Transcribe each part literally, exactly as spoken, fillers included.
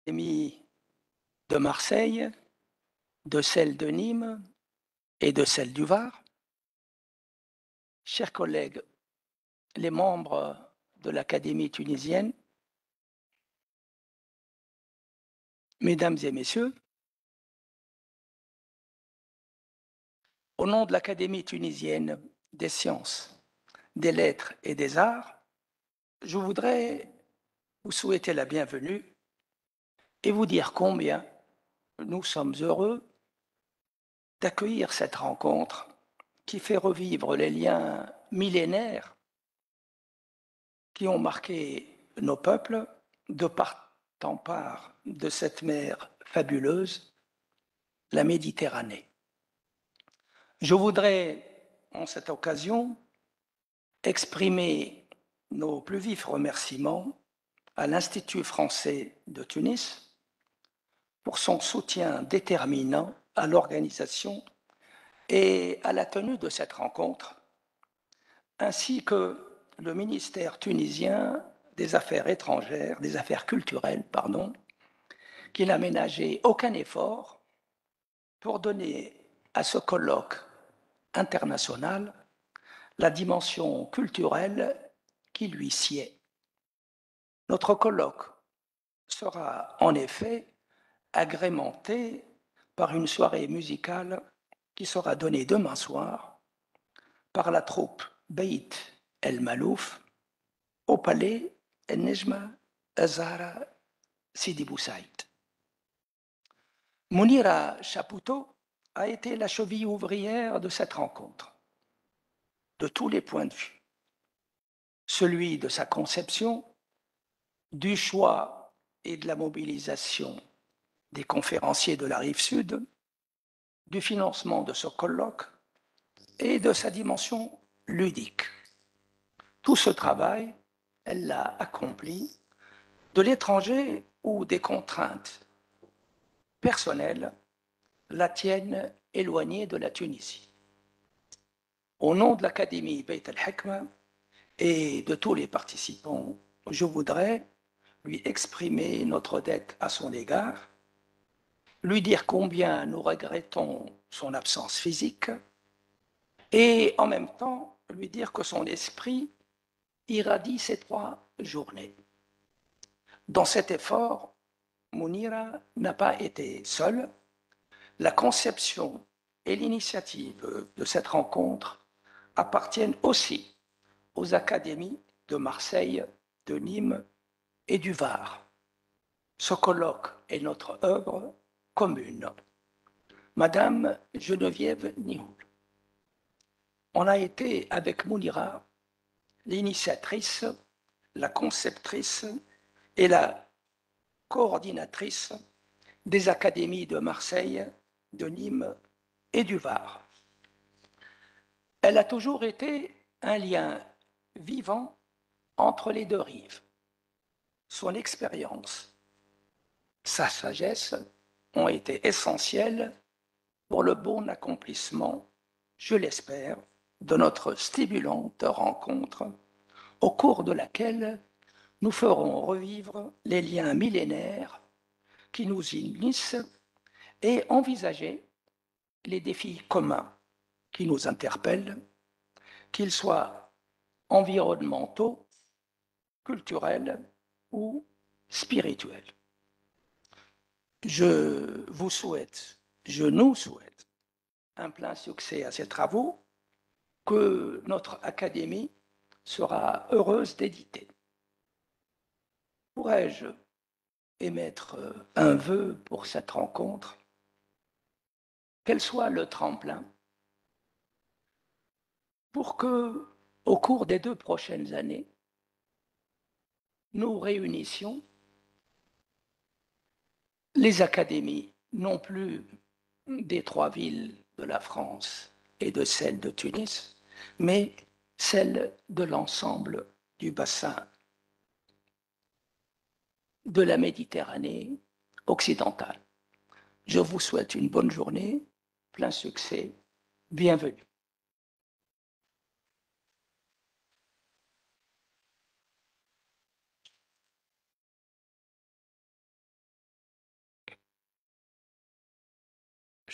Académie de Marseille, de celle de Nîmes et de celle du Var. Chers collègues, les membres de l'Académie tunisienne, mesdames et messieurs, au nom de l'Académie tunisienne des sciences, des lettres et des arts, je voudrais vous souhaiter la bienvenue et vous dire combien nous sommes heureux d'accueillir cette rencontre qui fait revivre les liens millénaires qui ont marqué nos peuples de part en part de cette mer fabuleuse, la Méditerranée. Je voudrais, en cette occasion, exprimer nos plus vifs remerciements à l'Institut français de Tunis pour son soutien déterminant à l'organisation et à la tenue de cette rencontre, ainsi que le ministère tunisien des Affaires étrangères, des Affaires culturelles, pardon, qui n'a ménagé aucun effort pour donner à ce colloque international la dimension culturelle qui lui sied. Notre colloque sera en effet agrémenté par une soirée musicale qui sera donnée demain soir par la troupe Beit El Malouf au palais El Nejma Azara Sidi Bou Saïd. Mounira Chapoutot a été la cheville ouvrière de cette rencontre, de tous les points de vue. Celui de sa conception, du choix et de la mobilisation des conférenciers de la rive sud, du financement de ce colloque et de sa dimension ludique. Tout ce travail, elle l'a accompli de l'étranger où des contraintes personnelles la tiennent éloignée de la Tunisie. Au nom de l'Académie Beit el-Hekma et de tous les participants, je voudrais lui exprimer notre dette à son égard, lui dire combien nous regrettons son absence physique et en même temps lui dire que son esprit irradie ces trois journées. Dans cet effort, Mounira n'a pas été seule. La conception et l'initiative de cette rencontre appartiennent aussi aux académies de Marseille, de Nîmes et du Var. Ce colloque est notre œuvre commune. Madame Geneviève Nihoul, on a été avec Mounira l'initiatrice, la conceptrice et la coordinatrice des académies de Marseille, de Nîmes et du Var. Elle a toujours été un lien vivant entre les deux rives. Son expérience, sa sagesse ont été essentielles pour le bon accomplissement, je l'espère, de notre stimulante rencontre, au cours de laquelle nous ferons revivre les liens millénaires qui nous unissent et envisager les défis communs qui nous interpellent, qu'ils soient environnementaux, culturels ou spirituels. Je vous souhaite, je nous souhaite un plein succès à ces travaux que notre académie sera heureuse d'éditer. Pourrais-je émettre un vœu pour cette rencontre, qu'elle soit le tremplin pour que, au cours des deux prochaines années, nous réunissions les académies, non plus des trois villes de la France et de celles de Tunis, mais celles de l'ensemble du bassin de la Méditerranée occidentale. Je vous souhaite une bonne journée, plein succès, bienvenue.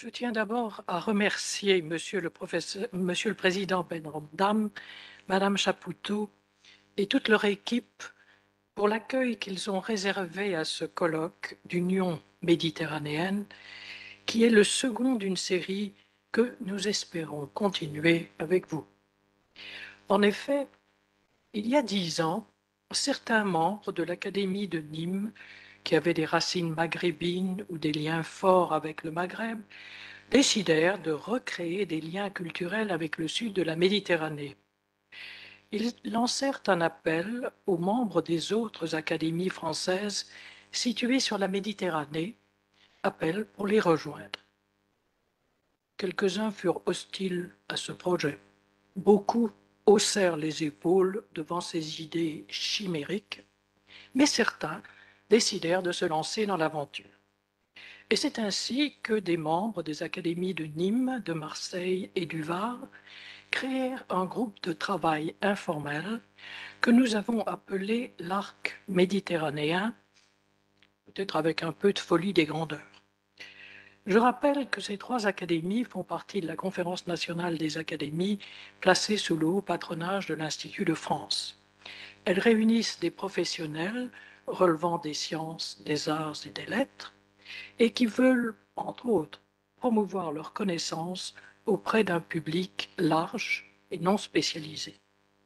Je tiens d'abord à remercier Monsieur le, professeur, Monsieur le Président Benrahm, Madame Chapoutot et toute leur équipe pour l'accueil qu'ils ont réservé à ce colloque d'Union méditerranéenne, qui est le second d'une série que nous espérons continuer avec vous. En effet, il y a dix ans, certains membres de l'Académie de Nîmes, qui avaient des racines maghrébines ou des liens forts avec le Maghreb, décidèrent de recréer des liens culturels avec le sud de la Méditerranée. Ils lancèrent un appel aux membres des autres académies françaises situées sur la Méditerranée, appel pour les rejoindre. Quelques-uns furent hostiles à ce projet. Beaucoup haussèrent les épaules devant ces idées chimériques, mais certains décidèrent de se lancer dans l'aventure. Et c'est ainsi que des membres des académies de Nîmes, de Marseille et du Var créèrent un groupe de travail informel que nous avons appelé l'Arc méditerranéen, peut-être avec un peu de folie des grandeurs. Je rappelle que ces trois académies font partie de la Conférence nationale des académies placée sous le haut patronage de l'Institut de France. Elles réunissent des professionnels relevant des sciences, des arts et des lettres et qui veulent, entre autres, promouvoir leurs connaissances auprès d'un public large et non spécialisé.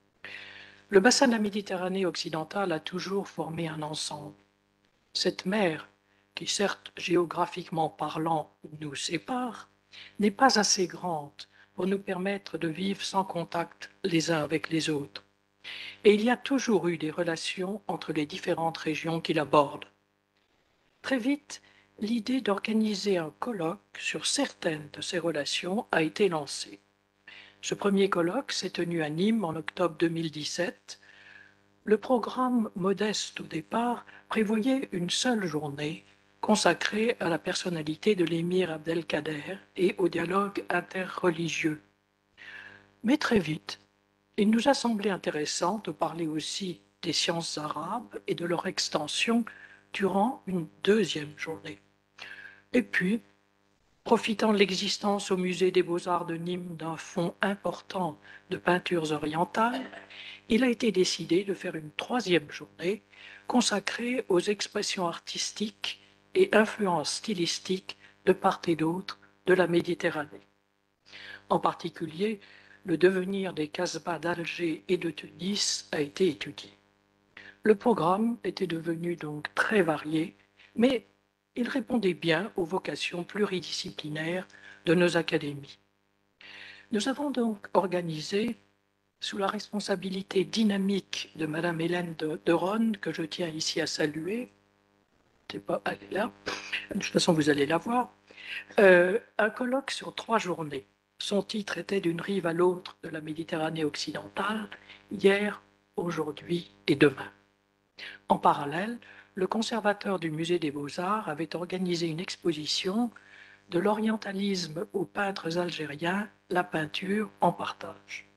Le bassin de la Méditerranée occidentale a toujours formé un ensemble. Cette mer, qui certes géographiquement parlant nous sépare, n'est pas assez grande pour nous permettre de vivre sans contact les uns avec les autres. Et il y a toujours eu des relations entre les différentes régions qui l'abordent. Très vite, l'idée d'organiser un colloque sur certaines de ces relations a été lancée. Ce premier colloque s'est tenu à Nîmes en octobre deux mille dix-sept. Le programme, modeste au départ, prévoyait une seule journée consacrée à la personnalité de l'émir Abdelkader et au dialogue interreligieux. Mais très vite, il nous a semblé intéressant de parler aussi des sciences arabes et de leur extension durant une deuxième journée. Et puis, profitant de l'existence au musée des Beaux-Arts de Nîmes d'un fonds important de peintures orientales, il a été décidé de faire une troisième journée consacrée aux expressions artistiques et influences stylistiques de part et d'autre de la Méditerranée. En particulier, le devenir des Casbahs d'Alger et de Tunis a été étudié. Le programme était devenu donc très varié, mais il répondait bien aux vocations pluridisciplinaires de nos académies. Nous avons donc organisé, sous la responsabilité dynamique de Madame Hélène de, de Ronne, que je tiens ici à saluer, c'est pas, elle est là, de toute façon vous allez la voir, euh, un colloque sur trois journées. Son titre était D'une rive à l'autre de la Méditerranée occidentale, hier, aujourd'hui et demain. En parallèle, le conservateur du musée des Beaux-Arts avait organisé une exposition de l'orientalisme aux peintres algériens, la peinture en partage.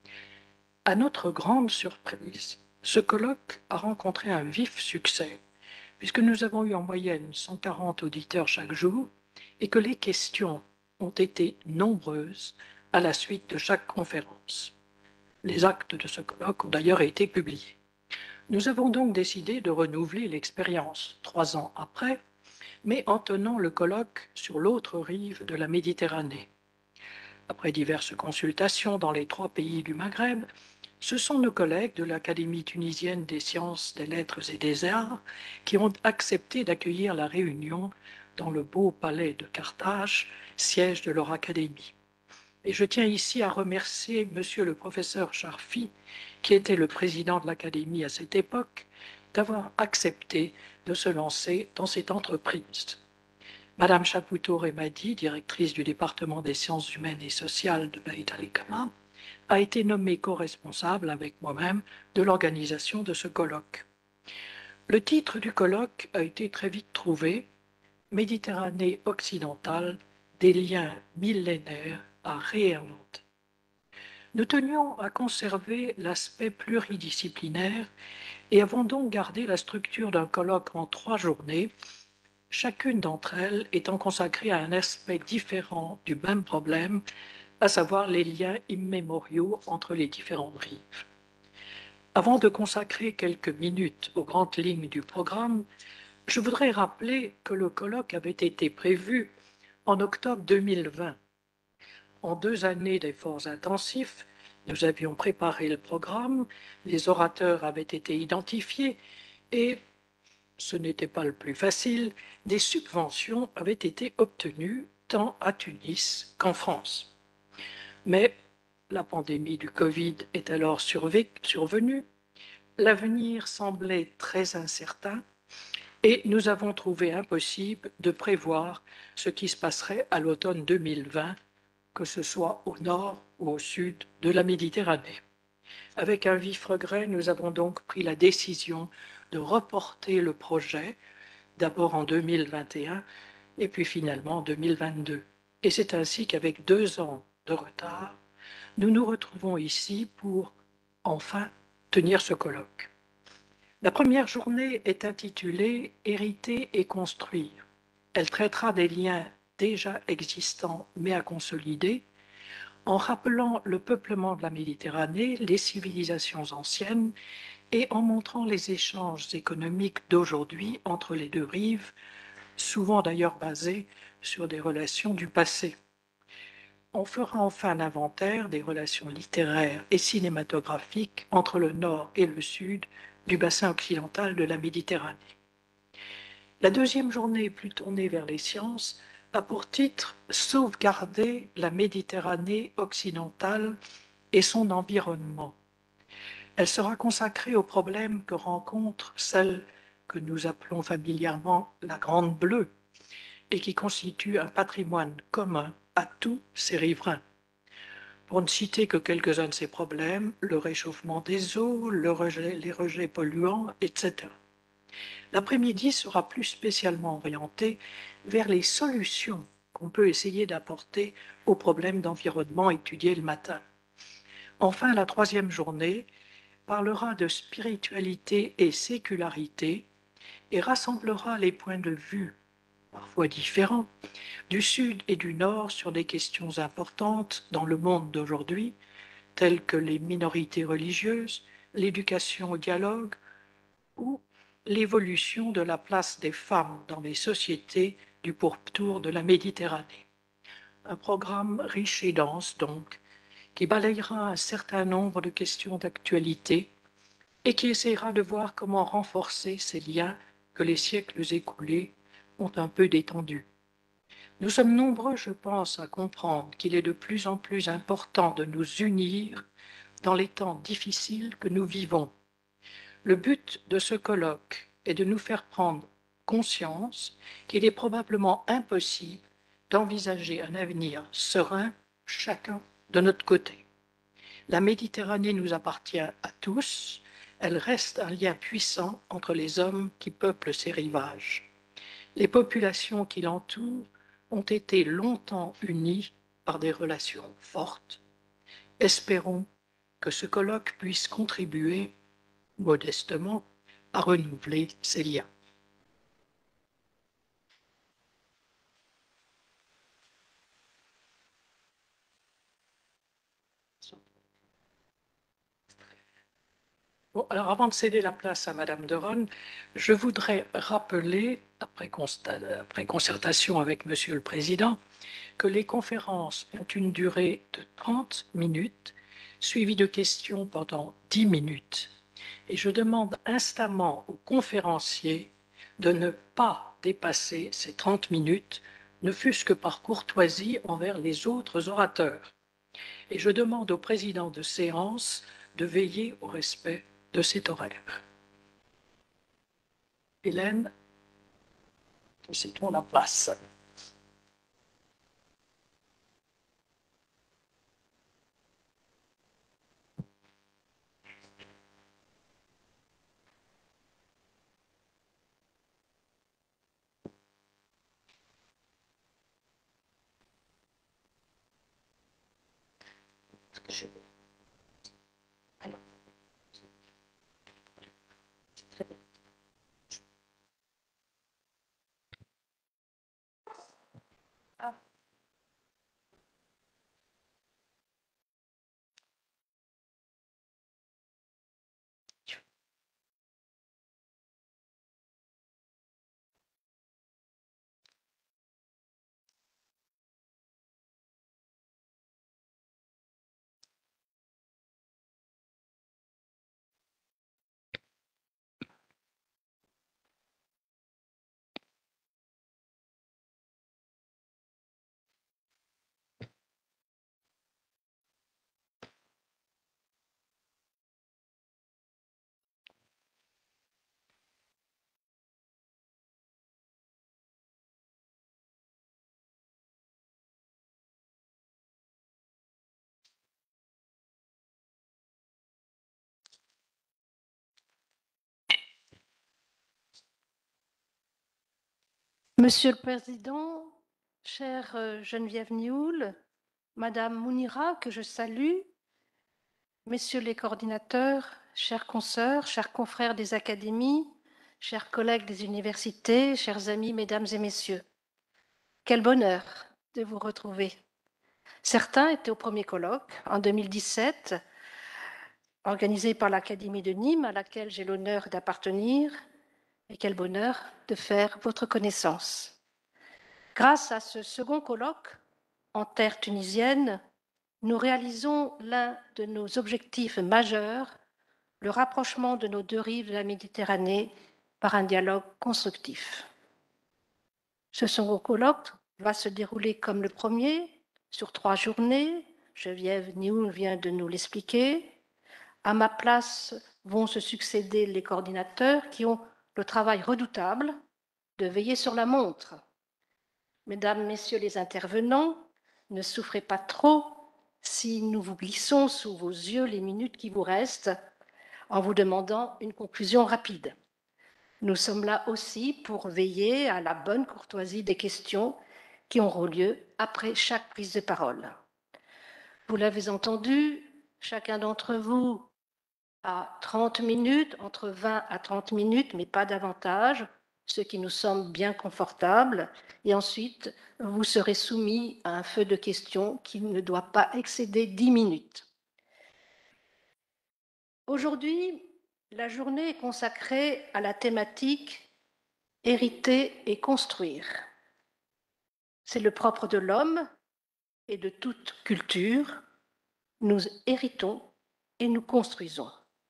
À notre grande surprise, ce colloque a rencontré un vif succès, puisque nous avons eu en moyenne cent quarante auditeurs chaque jour et que les questions ont été nombreuses à la suite de chaque conférence. Les actes de ce colloque ont d'ailleurs été publiés. Nous avons donc décidé de renouveler l'expérience trois ans après, mais en tenant le colloque sur l'autre rive de la Méditerranée. Après diverses consultations dans les trois pays du Maghreb, ce sont nos collègues de l'Académie tunisienne des sciences, des lettres et des arts qui ont accepté d'accueillir la réunion dans le beau palais de Carthage, siège de leur académie. Et je tiens ici à remercier Monsieur le professeur Charfi, qui était le président de l'Académie à cette époque, d'avoir accepté de se lancer dans cette entreprise. Madame Chapoutot-Remadi, directrice du département des sciences humaines et sociales de Beit al-Hikma, a été nommée co-responsable avec moi-même de l'organisation de ce colloque. Le titre du colloque a été très vite trouvé, Méditerranée occidentale, des liens millénaires à réinventer. Nous tenions à conserver l'aspect pluridisciplinaire et avons donc gardé la structure d'un colloque en trois journées chacune d'entre elles étant consacrée à un aspect différent du même problème, à savoir les liens immémoriaux entre les différentes rives. Avant de consacrer quelques minutes aux grandes lignes du programme, je voudrais rappeler que le colloque avait été prévu en octobre deux mille vingt. En deux années d'efforts intensifs, nous avions préparé le programme, les orateurs avaient été identifiés et, ce n'était pas le plus facile, des subventions avaient été obtenues tant à Tunis qu'en France. Mais la pandémie du Covid est alors survenue, l'avenir semblait très incertain et nous avons trouvé impossible de prévoir ce qui se passerait à l'automne deux mille vingt, que ce soit au nord ou au sud de la Méditerranée. Avec un vif regret, nous avons donc pris la décision de reporter le projet, d'abord en deux mille vingt et un et puis finalement en deux mille vingt-deux. Et c'est ainsi qu'avec deux ans de retard, nous nous retrouvons ici pour enfin tenir ce colloque. La première journée est intitulée « Hériter et construire ». Elle traitera des liens déjà existants mais à consolider, en rappelant le peuplement de la Méditerranée, les civilisations anciennes et en montrant les échanges économiques d'aujourd'hui entre les deux rives, souvent d'ailleurs basés sur des relations du passé. On fera enfin l'inventaire des relations littéraires et cinématographiques entre le nord et le sud du bassin occidental de la Méditerranée. La deuxième journée, plus tournée vers les sciences, a pour titre « Sauvegarder la Méditerranée occidentale et son environnement ». Elle sera consacrée aux problèmes que rencontre celle que nous appelons familièrement la Grande Bleue et qui constitue un patrimoine commun à tous ses riverains. Pour ne citer que quelques-uns de ces problèmes, le réchauffement des eaux, le rejet, les rejets polluants, et cetera. L'après-midi sera plus spécialement orienté vers les solutions qu'on peut essayer d'apporter aux problèmes d'environnement étudiés le matin. Enfin, la troisième journée parlera de spiritualité et sécularité et rassemblera les points de vue, parfois différents, du Sud et du Nord sur des questions importantes dans le monde d'aujourd'hui, telles que les minorités religieuses, l'éducation au dialogue ou l'évolution de la place des femmes dans les sociétés du pourtour de la Méditerranée. Un programme riche et dense, donc, qui balayera un certain nombre de questions d'actualité et qui essaiera de voir comment renforcer ces liens que les siècles écoulés ont un peu détendus. Nous sommes nombreux, je pense, à comprendre qu'il est de plus en plus important de nous unir dans les temps difficiles que nous vivons. Le but de ce colloque est de nous faire prendre conscience qu'il est probablement impossible d'envisager un avenir serein, chacun de notre côté. La Méditerranée nous appartient à tous, elle reste un lien puissant entre les hommes qui peuplent ses rivages. Les populations qui l'entourent ont été longtemps unies par des relations fortes. Espérons que ce colloque puisse contribuer, modestement, à renouveler ces liens. Bon, alors avant de céder la place à Madame de Ronne, je voudrais rappeler, après, constat, après concertation avec Monsieur le Président, que les conférences ont une durée de trente minutes, suivies de questions pendant dix minutes. Et je demande instamment aux conférenciers de ne pas dépasser ces trente minutes, ne fût-ce que par courtoisie envers les autres orateurs. Et je demande au président de séance de veiller au respect de cet horaire. Hélène, c'est ton la place. Monsieur le Président, chère Geneviève Nioul, Madame Mounira, que je salue, Messieurs les coordinateurs, chers consoeurs, chers confrères des académies, chers collègues des universités, chers amis, mesdames et messieurs, quel bonheur de vous retrouver. Certains étaient au premier colloque en deux mille dix-sept, organisé par l'Académie de Nîmes, à laquelle j'ai l'honneur d'appartenir, et quel bonheur de faire votre connaissance. Grâce à ce second colloque, en terre tunisienne, nous réalisons l'un de nos objectifs majeurs, le rapprochement de nos deux rives de la Méditerranée par un dialogue constructif. Ce second colloque va se dérouler comme le premier, sur trois journées. Geneviève Nioul vient de nous l'expliquer. À ma place vont se succéder les coordinateurs qui ont le travail redoutable de veiller sur la montre. Mesdames, Messieurs les intervenants, ne souffrez pas trop si nous vous glissons sous vos yeux les minutes qui vous restent en vous demandant une conclusion rapide. Nous sommes là aussi pour veiller à la bonne courtoisie des questions qui auront lieu après chaque prise de parole. Vous l'avez entendu, chacun d'entre vous a trente minutes, entre vingt à trente minutes, mais pas davantage, ce qui nous semble bien confortable. Et ensuite, vous serez soumis à un feu de questions qui ne doit pas excéder dix minutes. Aujourd'hui, la journée est consacrée à la thématique « Hériter et construire ». C'est le propre de l'homme et de toute culture. Nous héritons et nous construisons.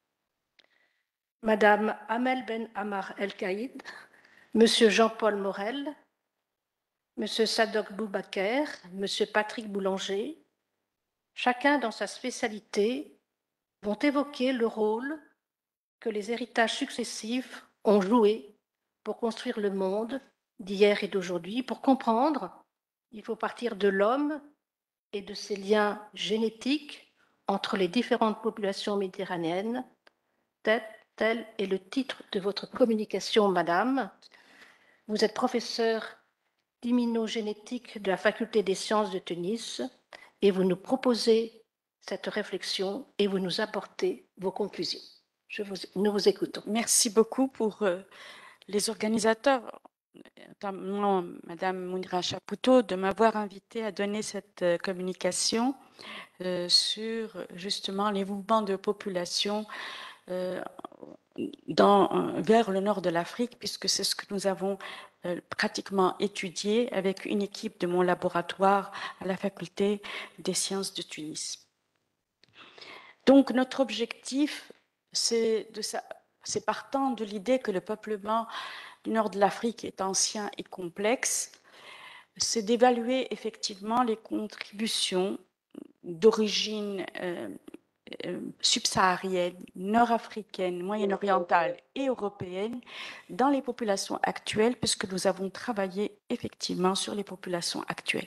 Madame Amel Ben Amar El-Kaïd, Monsieur Jean-Paul Morel, Monsieur Sadok Boubaker, Monsieur Patrick Boulanger, chacun dans sa spécialité, vont évoquer le rôle que les héritages successifs ont joué pour construire le monde d'hier et d'aujourd'hui. Pour comprendre, il faut partir de l'homme et de ses liens génétiques entre les différentes populations méditerranéennes. Tel est le titre de votre communication, Madame. Vous êtes professeur d'immunogénétique de la Faculté des sciences de Tunis et vous nous proposez cette réflexion et vous nous apportez vos conclusions. Je vous, nous vous écoutons. Merci beaucoup pour euh, les organisateurs, notamment Madame Mounira Chapoutot, de m'avoir invité à donner cette euh, communication euh, sur justement les mouvements de population euh, dans, vers le nord de l'Afrique, puisque c'est ce que nous avons euh, pratiquement étudié avec une équipe de mon laboratoire à la Faculté des sciences de Tunis. Donc notre objectif, c'est de ça. C'est partant de l'idée que le peuplement du nord de l'Afrique est ancien et complexe, c'est d'évaluer effectivement les contributions d'origine euh, euh, subsaharienne, nord-africaine, moyen-orientale et européenne dans les populations actuelles, puisque nous avons travaillé effectivement sur les populations actuelles.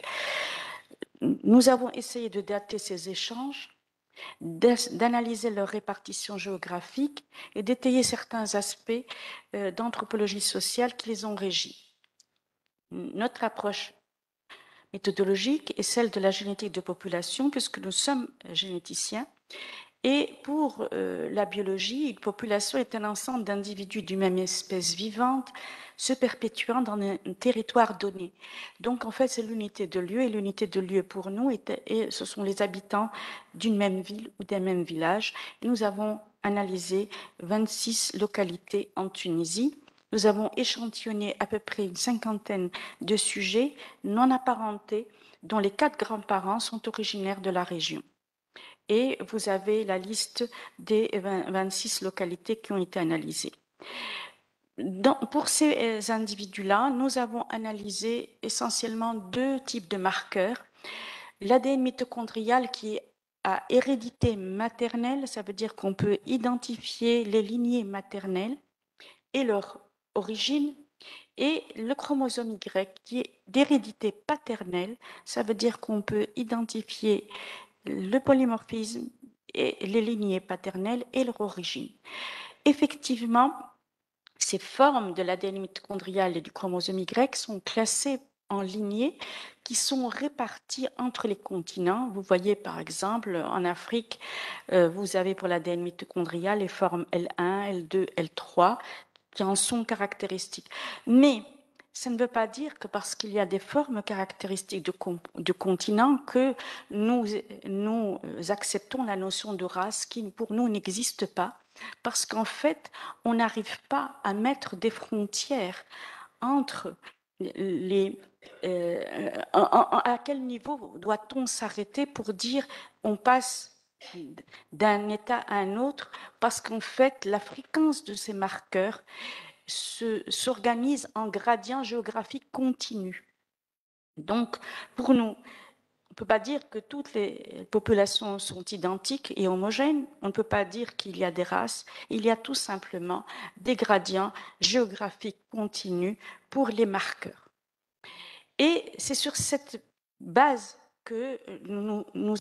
Nous avons essayé de dater ces échanges, d'analyser leur répartition géographique et d'étayer certains aspects euh, d'anthropologie sociale qui les ont régis. Notre approche méthodologique est celle de la génétique de population, puisque nous sommes généticiens. Et pour euh, la biologie, une population est un ensemble d'individus d'une même espèce vivante se perpétuant dans un territoire donné. Donc, en fait, c'est l'unité de lieu, et l'unité de lieu pour nous, est, et ce sont les habitants d'une même ville ou d'un même village. Et nous avons analysé vingt-six localités en Tunisie. Nous avons échantillonné à peu près une cinquantaine de sujets non apparentés, dont les quatre grands-parents sont originaires de la région. Et vous avez la liste des vingt-six localités qui ont été analysées. Dans, pour ces individus-là, nous avons analysé essentiellement deux types de marqueurs. L'A D N mitochondrial qui est à hérédité maternelle, ça veut dire qu'on peut identifier les lignées maternelles et leur origine, et le chromosome Y qui est d'hérédité paternelle, ça veut dire qu'on peut identifier le polymorphisme et les lignées paternelles et leur origine. Effectivement, ces formes de l'A D N mitochondrial et du chromosome Y sont classées en lignées qui sont réparties entre les continents. Vous voyez par exemple en Afrique, euh, vous avez pour l'A D N mitochondrial les formes L un, L deux, L trois qui en sont caractéristiques. Mais ça ne veut pas dire que parce qu'il y a des formes caractéristiques de, de continents que nous, nous acceptons la notion de race qui pour nous n'existe pas, parce qu'en fait, on n'arrive pas à mettre des frontières entre les... Euh, à quel niveau doit-on s'arrêter pour dire on passe d'un état à un autre, parce qu'en fait, la fréquence de ces marqueurs s'organise en gradient géographique continu. Donc, pour nous, on ne peut pas dire que toutes les populations sont identiques et homogènes, on ne peut pas dire qu'il y a des races, il y a tout simplement des gradients géographiques continus pour les marqueurs. Et c'est sur cette base que nous, nous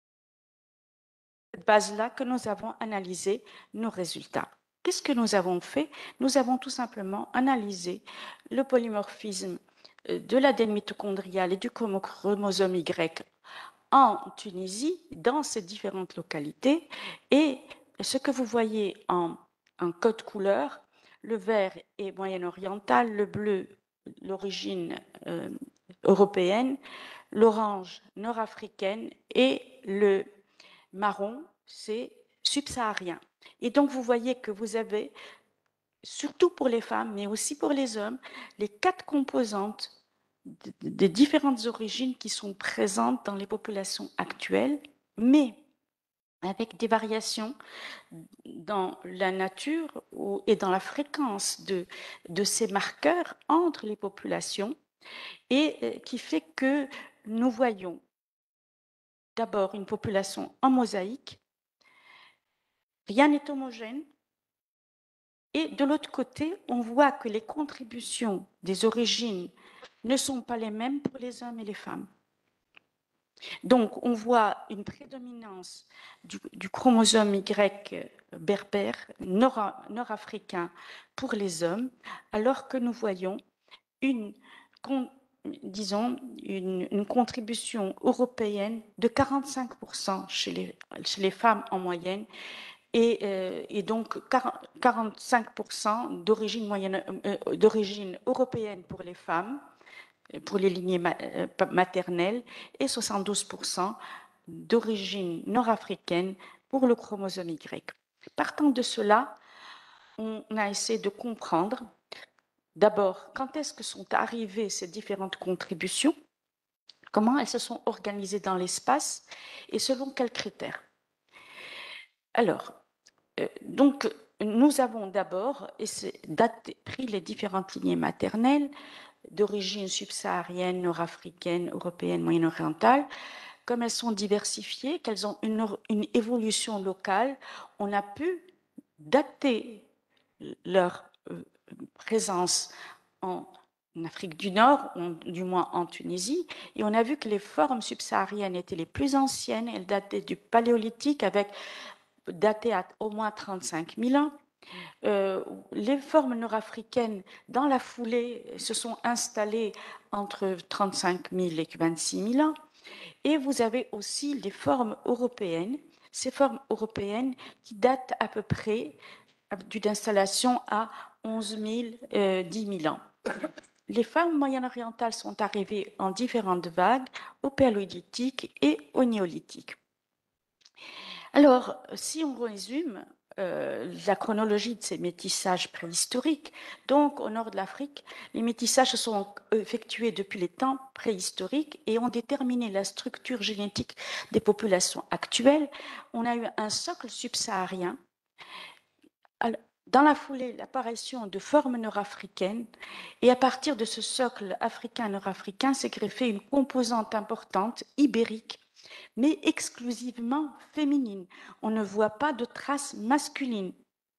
cette base-là que nous avons analysé nos résultats. Qu'est-ce que nous avons fait? Nous avons tout simplement analysé le polymorphisme de l'A D N mitochondrial et du chromosome Y en Tunisie, dans ces différentes localités. Et ce que vous voyez en, en code couleur, le vert est moyen-oriental, le bleu, l'origine euh, européenne, l'orange nord-africaine et le marron, c'est subsaharien. Et donc, vous voyez que vous avez, surtout pour les femmes, mais aussi pour les hommes, les quatre composantes des différentes origines qui sont présentes dans les populations actuelles, mais avec des variations dans la nature et dans la fréquence de, de ces marqueurs entre les populations, et qui fait que nous voyons d'abord une population en mosaïque, rien n'est homogène, et de l'autre côté, on voit que les contributions des origines ne sont pas les mêmes pour les hommes et les femmes. Donc, on voit une prédominance du, du chromosome Y berbère, nord, nord-africain pour les hommes, alors que nous voyons une, disons, une, une contribution européenne de quarante-cinq pour cent chez les, chez les femmes en moyenne, et, euh, et donc quarante-cinq pour cent d'origine moyenne, euh, d'origine européenne pour les femmes, pour les lignées maternelles, et soixante-douze pour cent d'origine nord-africaine pour le chromosome Y. Partant de cela, on a essayé de comprendre d'abord quand est-ce que sont arrivées ces différentes contributions, comment elles se sont organisées dans l'espace et selon quels critères. Alors, euh, donc, nous avons d'abord pris les différentes lignées maternelles d'origine subsaharienne, nord-africaine, européenne, moyen-orientale. Comme elles sont diversifiées, qu'elles ont une, une évolution locale, on a pu dater leur euh, présence en Afrique du Nord, ou du moins en Tunisie, et on a vu que les formes subsahariennes étaient les plus anciennes, elles dataient du Paléolithique, avec datées à au moins trente-cinq mille ans. Euh, les formes nord-africaines, dans la foulée, se sont installées entre trente-cinq mille et vingt-six mille ans. Et vous avez aussi les formes européennes, ces formes européennes qui datent à peu près d'une installation à onze mille, euh, dix mille ans. Les formes moyen-orientales sont arrivées en différentes vagues, au Paléolithique et au Néolithique. Alors, si on résume, Euh, la chronologie de ces métissages préhistoriques. Donc, au nord de l'Afrique, les métissages se sont effectués depuis les temps préhistoriques et ont déterminé la structure génétique des populations actuelles. On a eu un socle subsaharien. Dans la foulée, l'apparition de formes nord-africaines, et à partir de ce socle africain-nord-africain s'est greffée une composante importante, ibérique, mais exclusivement féminine. On ne voit pas de traces masculines.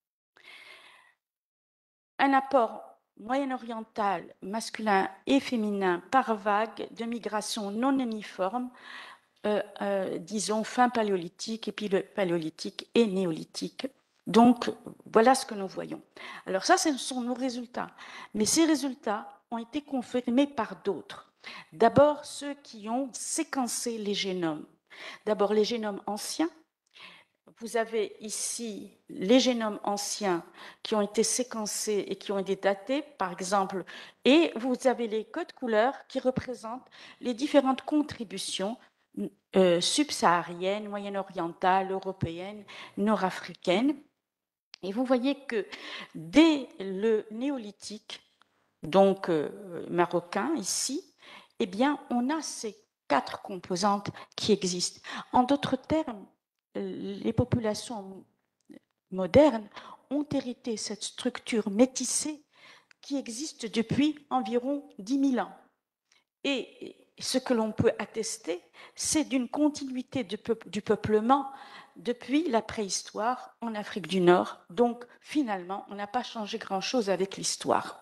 Un apport moyen-oriental, masculin et féminin par vague de migration non uniforme, euh, euh, disons fin paléolithique, et puis le paléolithique et néolithique. Donc, voilà ce que nous voyons. Alors ça, ce sont nos résultats. Mais ces résultats ont été confirmés par d'autres. D'abord, ceux qui ont séquencé les génomes. D'abord, les génomes anciens. Vous avez ici les génomes anciens qui ont été séquencés et qui ont été datés, par exemple, et vous avez les codes couleurs qui représentent les différentes contributions euh, subsahariennes, moyen-orientales, européennes, nord-africaines. Et vous voyez que dès le néolithique, donc euh, marocain ici, eh bien, on a ces quatre composantes qui existent. En d'autres termes, les populations modernes ont hérité cette structure métissée qui existe depuis environ dix mille ans. Et ce que l'on peut attester, c'est d'une continuité du, peuple, du peuplement depuis la préhistoire en Afrique du Nord. Donc, finalement, on n'a pas changé grand-chose avec l'histoire.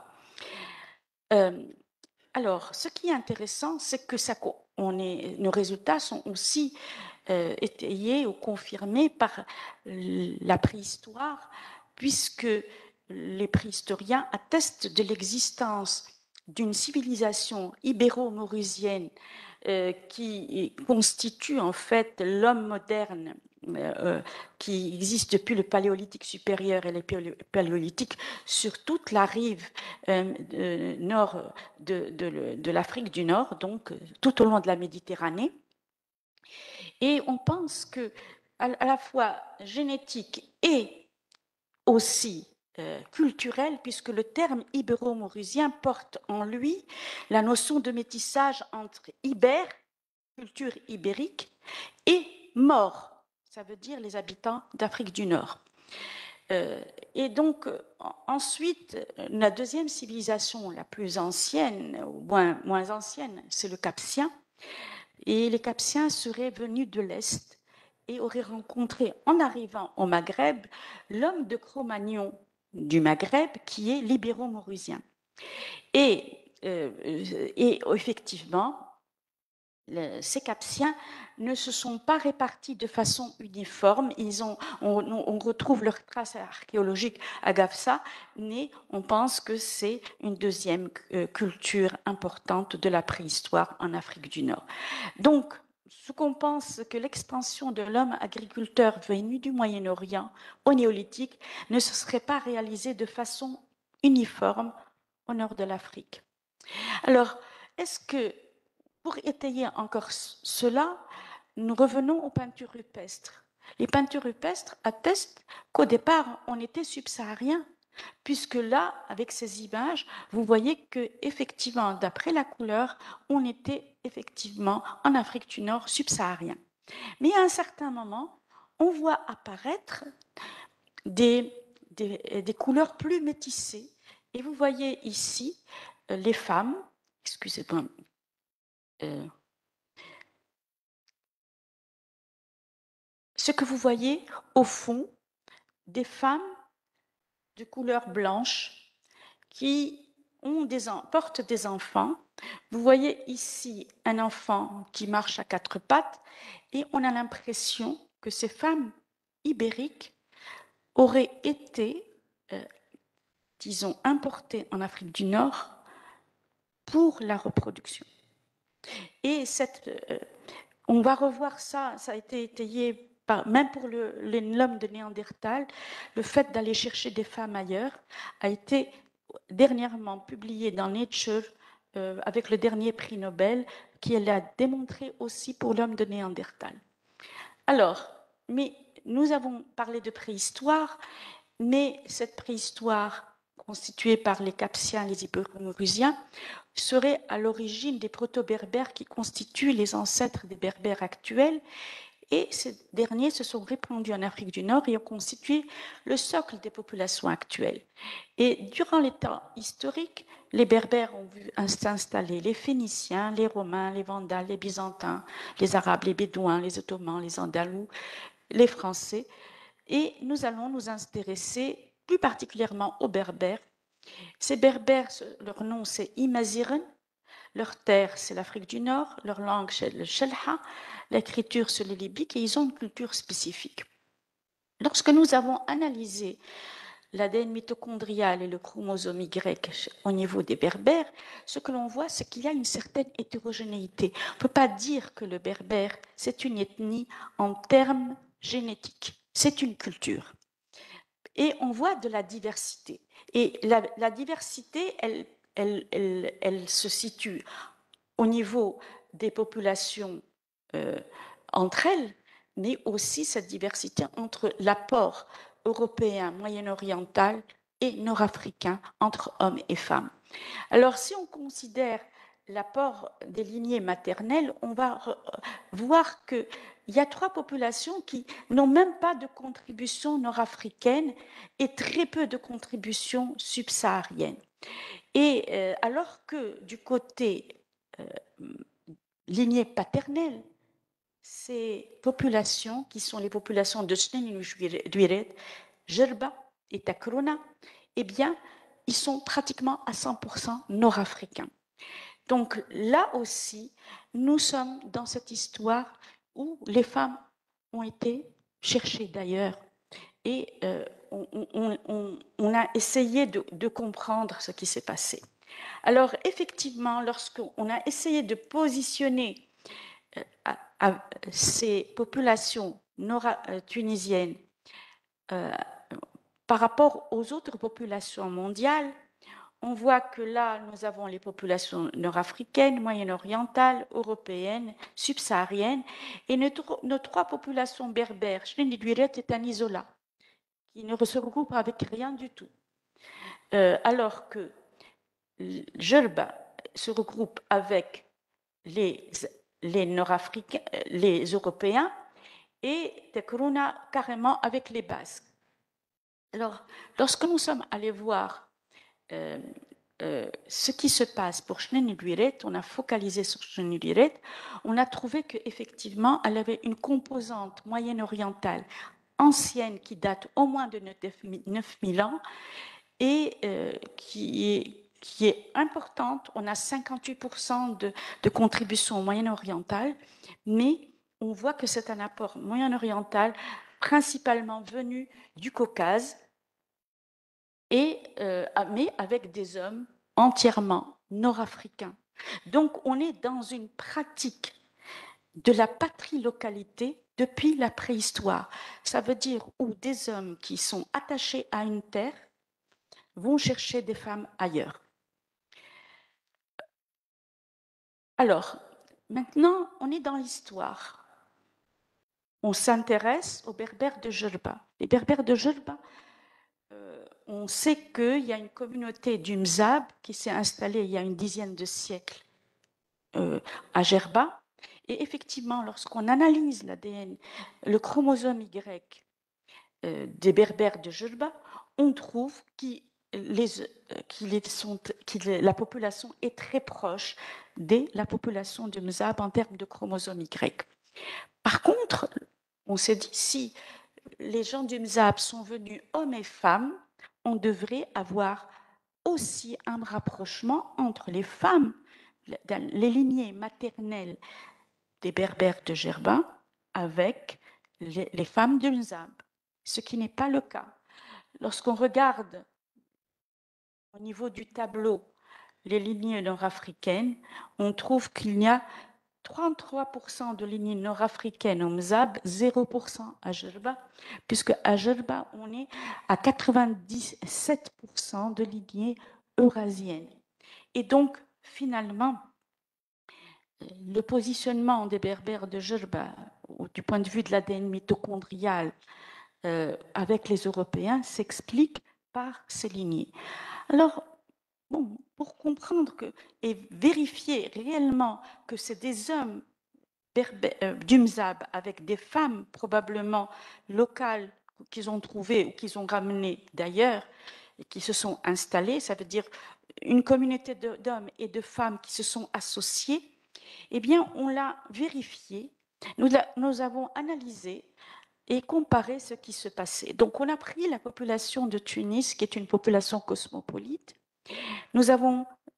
Euh, alors, ce qui est intéressant, c'est que ça, on est, nos résultats sont aussi euh, étayés ou confirmés par la préhistoire, puisque les préhistoriens attestent de l'existence d'une civilisation ibéro-maurusienne euh, qui constitue en fait l'homme moderne euh, qui existe depuis le paléolithique supérieur et le paléolithique sur toute la rive euh, de, nord de, de, de l'Afrique du Nord, donc tout au long de la Méditerranée. Et on pense que à, à la fois génétique et aussi Euh, culturel, puisque le terme ibéro-maurusien porte en lui la notion de métissage entre ibère, culture ibérique, et maure, ça veut dire les habitants d'Afrique du Nord. Euh, et donc, ensuite, la deuxième civilisation la plus ancienne, ou moins, moins ancienne, c'est le Capsien. Et les Capsiens seraient venus de l'Est et auraient rencontré, en arrivant au Maghreb, l'homme de Cro-Magnon du Maghreb, qui est l'ibéro-maurusien. Et, euh, et effectivement, le, ces Capsiens ne se sont pas répartis de façon uniforme. Ils ont, on, on retrouve leurs traces archéologiques à Gafsa, mais on pense que c'est une deuxième euh, culture importante de la préhistoire en Afrique du Nord. Donc, ce qu'on pense que l'expansion de l'homme agriculteur venu du Moyen-Orient au néolithique ne se serait pas réalisée de façon uniforme au nord de l'Afrique. Alors, est-ce que, pour étayer encore cela, nous revenons aux peintures rupestres. Les peintures rupestres attestent qu'au départ, on était subsaharien, puisque là, avec ces images, vous voyez que effectivement, d'après la couleur, on était effectivement en Afrique du Nord subsaharien. Mais à un certain moment, on voit apparaître des, des, des couleurs plus métissées. Et vous voyez ici euh, les femmes, excusez-moi, euh, ce que vous voyez au fond, des femmes de couleur blanche qui ont des, portent des enfants. Vous voyez ici un enfant qui marche à quatre pattes et on a l'impression que ces femmes ibériques auraient été, euh, disons, importées en Afrique du Nord pour la reproduction. Et cette, euh, on va revoir ça, ça a été étayé par, même pour le, l'homme de Néandertal, le fait d'aller chercher des femmes ailleurs a été dernièrement publié dans Nature euh, avec le dernier prix Nobel, qui l'a démontré aussi pour l'homme de Néandertal. Alors, mais nous avons parlé de préhistoire, mais cette préhistoire constituée par les Capsiens, les Ibéro-Maurusiens, serait à l'origine des proto-berbères qui constituent les ancêtres des berbères actuels, et ces derniers se sont répandus en Afrique du Nord et ont constitué le socle des populations actuelles. Et durant les temps historiques, les Berbères ont vu s'installer les Phéniciens, les Romains, les Vandales, les Byzantins, les Arabes, les Bédouins, les Ottomans, les Andalous, les Français. Et nous allons nous intéresser plus particulièrement aux Berbères. Ces Berbères, leur nom c'est Imaziren, leur terre c'est l'Afrique du Nord, leur langue c'est le Shelha, l'écriture c'est le libique et ils ont une culture spécifique. Lorsque nous avons analysé l'A D N mitochondrial et le chromosome Y au niveau des Berbères, ce que l'on voit, c'est qu'il y a une certaine hétérogénéité. On ne peut pas dire que le Berbère, c'est une ethnie en termes génétiques. C'est une culture. Et on voit de la diversité. Et la, la diversité, elle, elle, elle, elle se situe au niveau des populations euh, entre elles, mais aussi cette diversité entre l'apport européen, moyen-oriental et nord-africain entre hommes et femmes. Alors, si on considère l'apport des lignées maternelles, on va voir qu'il y a trois populations qui n'ont même pas de contribution nord-africaine et très peu de contribution subsaharienne. Et euh, alors que du côté euh, lignée paternelle, ces populations, qui sont les populations de Sneni-Duiret, Jerba et Takrona, eh bien, ils sont pratiquement à cent pour cent nord-africains. Donc là aussi, nous sommes dans cette histoire où les femmes ont été cherchées d'ailleurs et euh, on, on, on, on a essayé de, de comprendre ce qui s'est passé. Alors effectivement, lorsqu'on a essayé de positionner euh, à, à ces populations nord-tunisiennes euh, par rapport aux autres populations mondiales, on voit que là, nous avons les populations nord-africaines, moyen-orientales, européennes, subsahariennes, et nos, nos trois populations berbères, Sneni-Duiret est un isolat, qui ne se regroupe avec rien du tout. Euh, alors que Jerba se regroupe avec les, les nord-africains, les Européens, et Takrona carrément avec les Basques. Alors, lorsque nous sommes allés voir Euh, euh, ce qui se passe pour Sneni-Duiret, on a focalisé sur Sneni-Duiret, on a trouvé qu'effectivement, elle avait une composante moyenne-orientale ancienne qui date au moins de neuf mille ans et euh, qui, est, qui est importante. On a cinquante-huit pour cent de, de contribution moyenne-orientale, mais on voit que c'est un apport moyen-oriental principalement venu du Caucase, et, euh, mais avec des hommes entièrement nord-africains. Donc, on est dans une pratique de la patrie-localité depuis la préhistoire. Ça veut dire où des hommes qui sont attachés à une terre vont chercher des femmes ailleurs. Alors, maintenant, on est dans l'histoire. On s'intéresse aux Berbères de Jerba. Les Berbères de Jerba, Euh, on sait qu'il y a une communauté du Mzab qui s'est installée il y a une dizaine de siècles euh, à Jerba. Et effectivement, lorsqu'on analyse l'A D N, le chromosome Y euh, des Berbères de Jerba, on trouve qu'il les, qu'ils sont, qu'il, la population est très proche de la population du Mzab en termes de chromosome Y. Par contre, on s'est dit, si les gens du Mzab sont venus hommes et femmes, on devrait avoir aussi un rapprochement entre les femmes, les lignées maternelles des Berbères de Jerba avec les, les femmes du Mzab, ce qui n'est pas le cas. Lorsqu'on regarde au niveau du tableau les lignées nord-africaines, on trouve qu'il y a trente-trois pour cent de lignées nord-africaines au Mzab, zéro pour cent à Jerba, puisque à Jerba, on est à quatre-vingt-dix-sept pour cent de lignées eurasiennes. Et donc, finalement, le positionnement des Berbères de Jerba, du point de vue de l'A D N mitochondrial, euh, avec les Européens, s'explique par ces lignées. Alors, bon, pour comprendre que, et vérifier réellement que c'est des hommes berbères, euh, du Mzab avec des femmes probablement locales qu'ils ont trouvées ou qu'ils ont ramenées d'ailleurs et qui se sont installées, ça veut dire une communauté d'hommes et de femmes qui se sont associés, eh bien, on l'a vérifié, nous, nous avons analysé et comparé ce qui se passait. Donc, on a pris la population de Tunis, qui est une population cosmopolite. Nous avons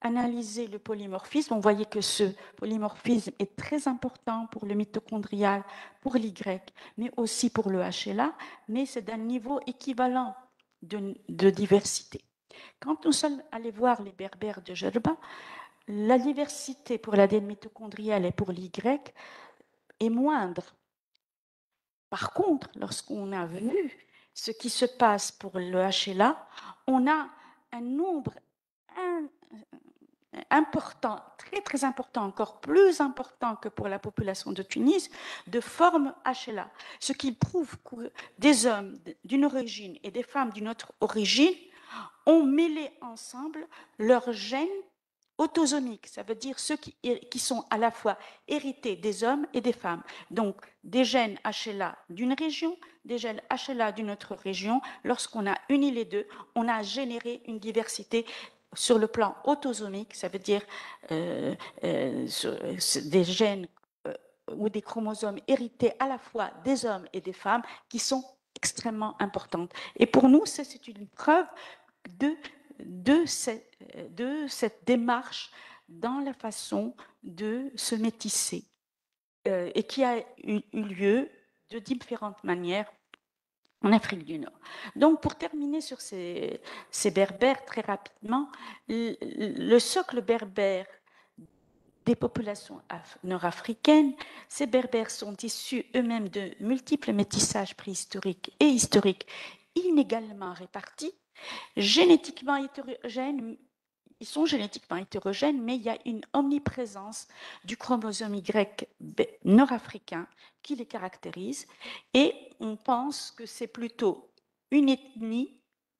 analysé le polymorphisme, on voyait que ce polymorphisme est très important pour le mitochondrial, pour l'Y, mais aussi pour le H L A, mais c'est d'un niveau équivalent de, de diversité. Quand nous sommes allés voir les Berbères de Jerba, la diversité pour l'A D N mitochondrial et pour l'Y est moindre. Par contre, lorsqu'on a vu ce qui se passe pour le H L A, on a un nombre un, important, très très important, encore plus important que pour la population de Tunis, de formes H L A. Ce qui prouve que des hommes d'une origine et des femmes d'une autre origine ont mêlé ensemble leurs gènes autosomiques, ça veut dire ceux qui, qui sont à la fois hérités des hommes et des femmes. Donc, des gènes H L A d'une région, des gènes H L A d'une autre région. Lorsqu'on a uni les deux, on a généré une diversité sur le plan autosomique, ça veut dire euh, euh, des gènes euh, ou des chromosomes hérités à la fois des hommes et des femmes qui sont extrêmement importantes. Et pour nous, ça, c'est une preuve de, de, cette, de cette démarche dans la façon de se métisser euh, et qui a eu, eu lieu de différentes manières en Afrique du Nord. Donc, pour terminer sur ces, ces berbères, très rapidement, le, le socle berbère des populations nord-africaines, ces berbères sont issus eux-mêmes de multiples métissages préhistoriques et historiques inégalement répartis, génétiquement hétérogènes. Ils sont génétiquement hétérogènes, mais il y a une omniprésence du chromosome Y nord-africain qui les caractérise, et on pense que c'est plutôt une ethnie,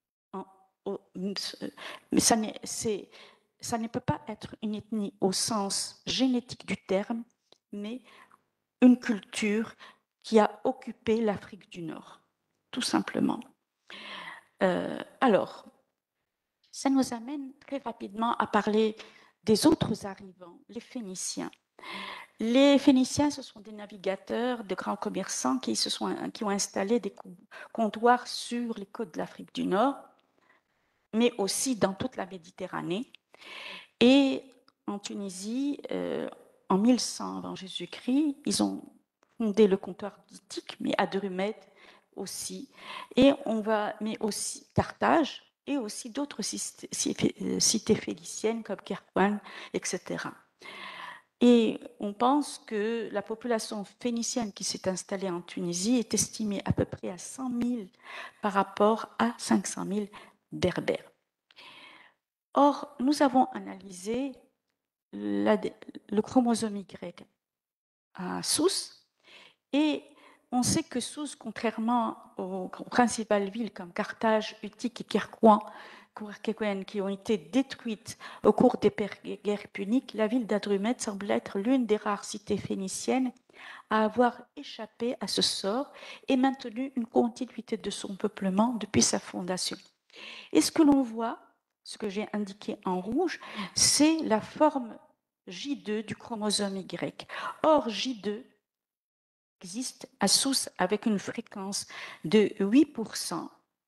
mais ça, c'est, ça ne peut pas être une ethnie au sens génétique du terme, mais une culture qui a occupé l'Afrique du Nord, tout simplement. Euh, alors, ça nous amène très rapidement à parler des autres arrivants, les Phéniciens. Les Phéniciens, ce sont des navigateurs, de grands commerçants qui, se sont, qui ont installé des comptoirs sur les côtes de l'Afrique du Nord, mais aussi dans toute la Méditerranée. Et en Tunisie, euh, en mille cent avant Jésus-Christ, ils ont fondé le comptoir d'Ithique, mais Hadrumète aussi, et on va, mais aussi Carthage, et aussi d'autres cités phéniciennes comme Kérkouane, et cetera. Et on pense que la population phénicienne qui s'est installée en Tunisie est estimée à peu près à cent mille par rapport à cinq cent mille berbères. Or, nous avons analysé la, le chromosome Y à Sousse, et on sait que Sousse, contrairement aux principales villes comme Carthage, Utique et Kérkouan, qui ont été détruites au cours des guerres puniques, la ville d'Hadrumète semble être l'une des rares cités phéniciennes à avoir échappé à ce sort et maintenu une continuité de son peuplement depuis sa fondation. Et ce que l'on voit, ce que j'ai indiqué en rouge, c'est la forme J deux du chromosome Y. Or, J deux existe à Sousse avec une fréquence de huit pour cent.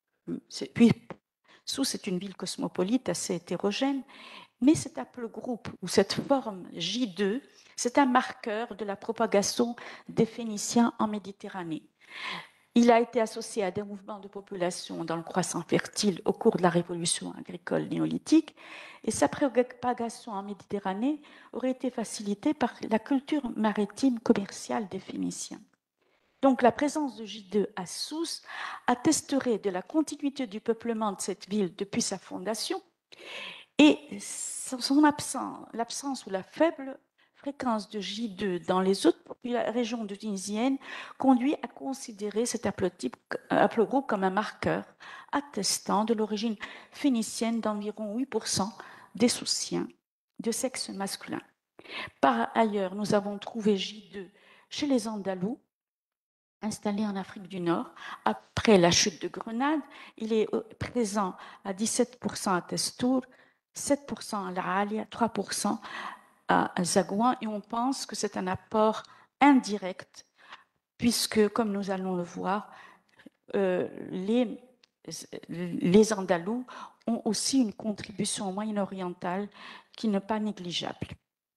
Sousse est une ville cosmopolite assez hétérogène, mais cet haplogroupe ou cette forme J deux, c'est un marqueur de la propagation des Phéniciens en Méditerranée. Il a été associé à des mouvements de population dans le croissant fertile au cours de la révolution agricole néolithique, et sa propagation en Méditerranée aurait été facilitée par la culture maritime commerciale des Phéniciens. Donc la présence de J deux à Sousse attesterait de la continuité du peuplement de cette ville depuis sa fondation, et son absence, l'absence ou la faible fréquence de J deux dans les autres régions tunisiennes conduit à considérer cet haplogroupe comme un marqueur attestant de l'origine phénicienne d'environ huit pour cent des Soussiens de sexe masculin. Par ailleurs, nous avons trouvé J deux chez les Andalous, installés en Afrique du Nord. Après la chute de Grenade, il est présent à dix-sept pour cent à Testour, sept pour cent à La Halia, trois pour cent à Zagouan, et on pense que c'est un apport indirect, puisque, comme nous allons le voir, euh, les, les Andalous ont aussi une contribution moyen-orientale qui n'est pas négligeable.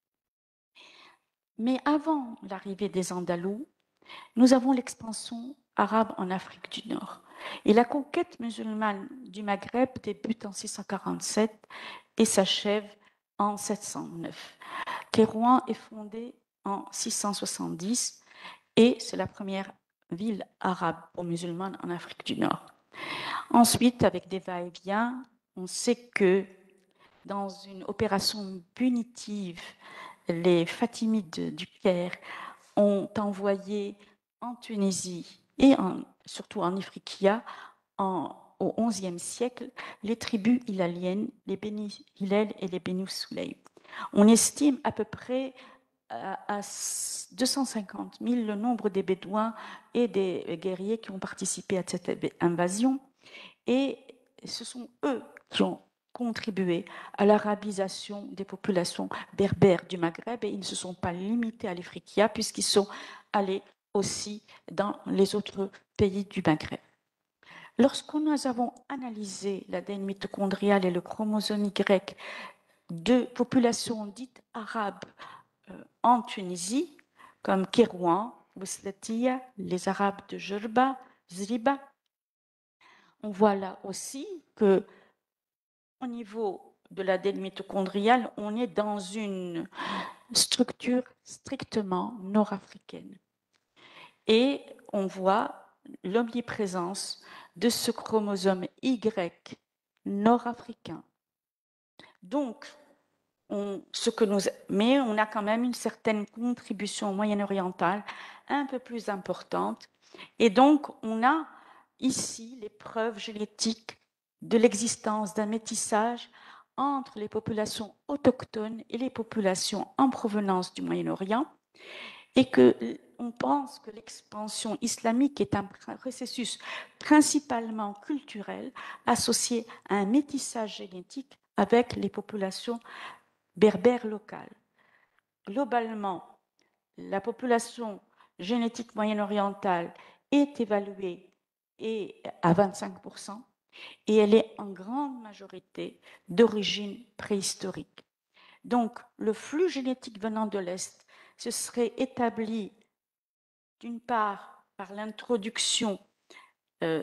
Mais avant l'arrivée des Andalous, nous avons l'expansion arabe en Afrique du Nord. Et la conquête musulmane du Maghreb débute en six cent quarante-sept et s'achève en sept cent neuf. Kérouan est fondée en six cent soixante-dix et c'est la première ville arabe ou musulmane en Afrique du Nord. Ensuite, avec des va-et-vient, on sait que dans une opération punitive, les Fatimides du Caire ont envoyé en Tunisie et en, surtout en Ifriqiya, en, au onzième siècle, les tribus hilaliennes, les Beni Hillel et les Beni Soulaym. On estime à peu près à deux cent cinquante mille le nombre des Bédouins et des guerriers qui ont participé à cette invasion. Et ce sont eux qui ont contribué à l'arabisation des populations berbères du Maghreb et ils ne se sont pas limités à l'Ifriqiya puisqu'ils sont allés aussi dans les autres pays du Maghreb. Lorsque nous avons analysé l'A D N mitochondrial et le chromosome Y de populations dites arabes euh, en Tunisie, comme Kérouan, Ouslatiya, les Arabes de Jerba, Zriba, on voit là aussi que au niveau de l'A D N mitochondrial, on est dans une structure strictement nord-africaine. Et on voit l'omniprésence de ce chromosome Y nord-africain. Donc, on, ce que nous, mais on a quand même une certaine contribution moyen-orientale un peu plus importante. Et donc, on a ici les preuves génétiques de l'existence d'un métissage entre les populations autochtones et les populations en provenance du Moyen-Orient, et qu'on pense que l'expansion islamique est un processus principalement culturel associé à un métissage génétique avec les populations berbères locales. Globalement, la population génétique moyen-orientale est évaluée et à vingt-cinq pour cent et elle est en grande majorité d'origine préhistorique. Donc, le flux génétique venant de l'Est se serait établi d'une part par l'introduction euh,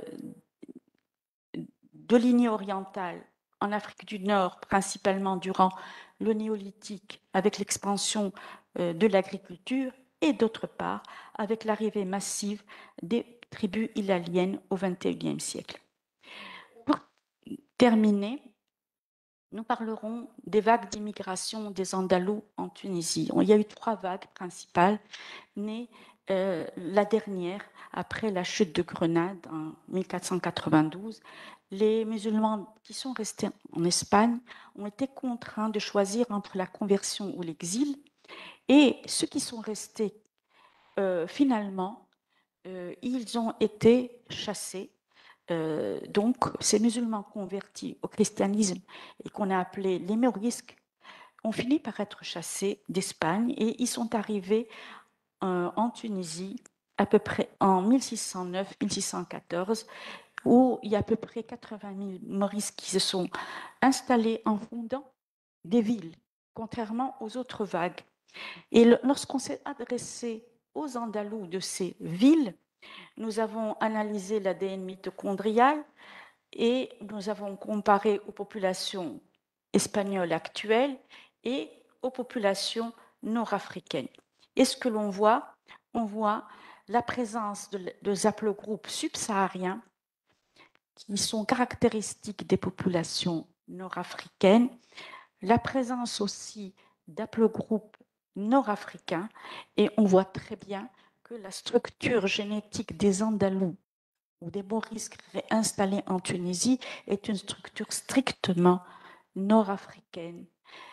de lignées orientales en Afrique du Nord, principalement durant le néolithique, avec l'expansion euh, de l'agriculture, et d'autre part avec l'arrivée massive des tribus hilaliennes au vingt et unième siècle. Pour terminer, nous parlerons des vagues d'immigration des Andalous en Tunisie. Il y a eu trois vagues principales, nées euh, la dernière après la chute de Grenade en mille quatre cent quatre-vingt-douze. Les musulmans qui sont restés en Espagne ont été contraints de choisir entre la conversion ou l'exil, et ceux qui sont restés, euh, finalement, euh, ils ont été chassés. Euh, donc, ces musulmans convertis au christianisme et qu'on a appelés les mourisques ont fini par être chassés d'Espagne et ils sont arrivés euh, en Tunisie à peu près en mille six cent neuf mille six cent quatorze, où il y a à peu près quatre-vingt mille mourisques qui se sont installés en fondant des villes, contrairement aux autres vagues. Et lorsqu'on s'est adressé aux Andalous de ces villes, nous avons analysé l'A D N mitochondrial et nous avons comparé aux populations espagnoles actuelles et aux populations nord-africaines. Et ce que l'on voit, on voit la présence de, de haplogroupes subsahariens qui sont caractéristiques des populations nord-africaines, la présence aussi d'haplogroupes nord-africains, et on voit très bien que la structure génétique des Andalous ou des Mourisques réinstallés en Tunisie est une structure strictement nord-africaine.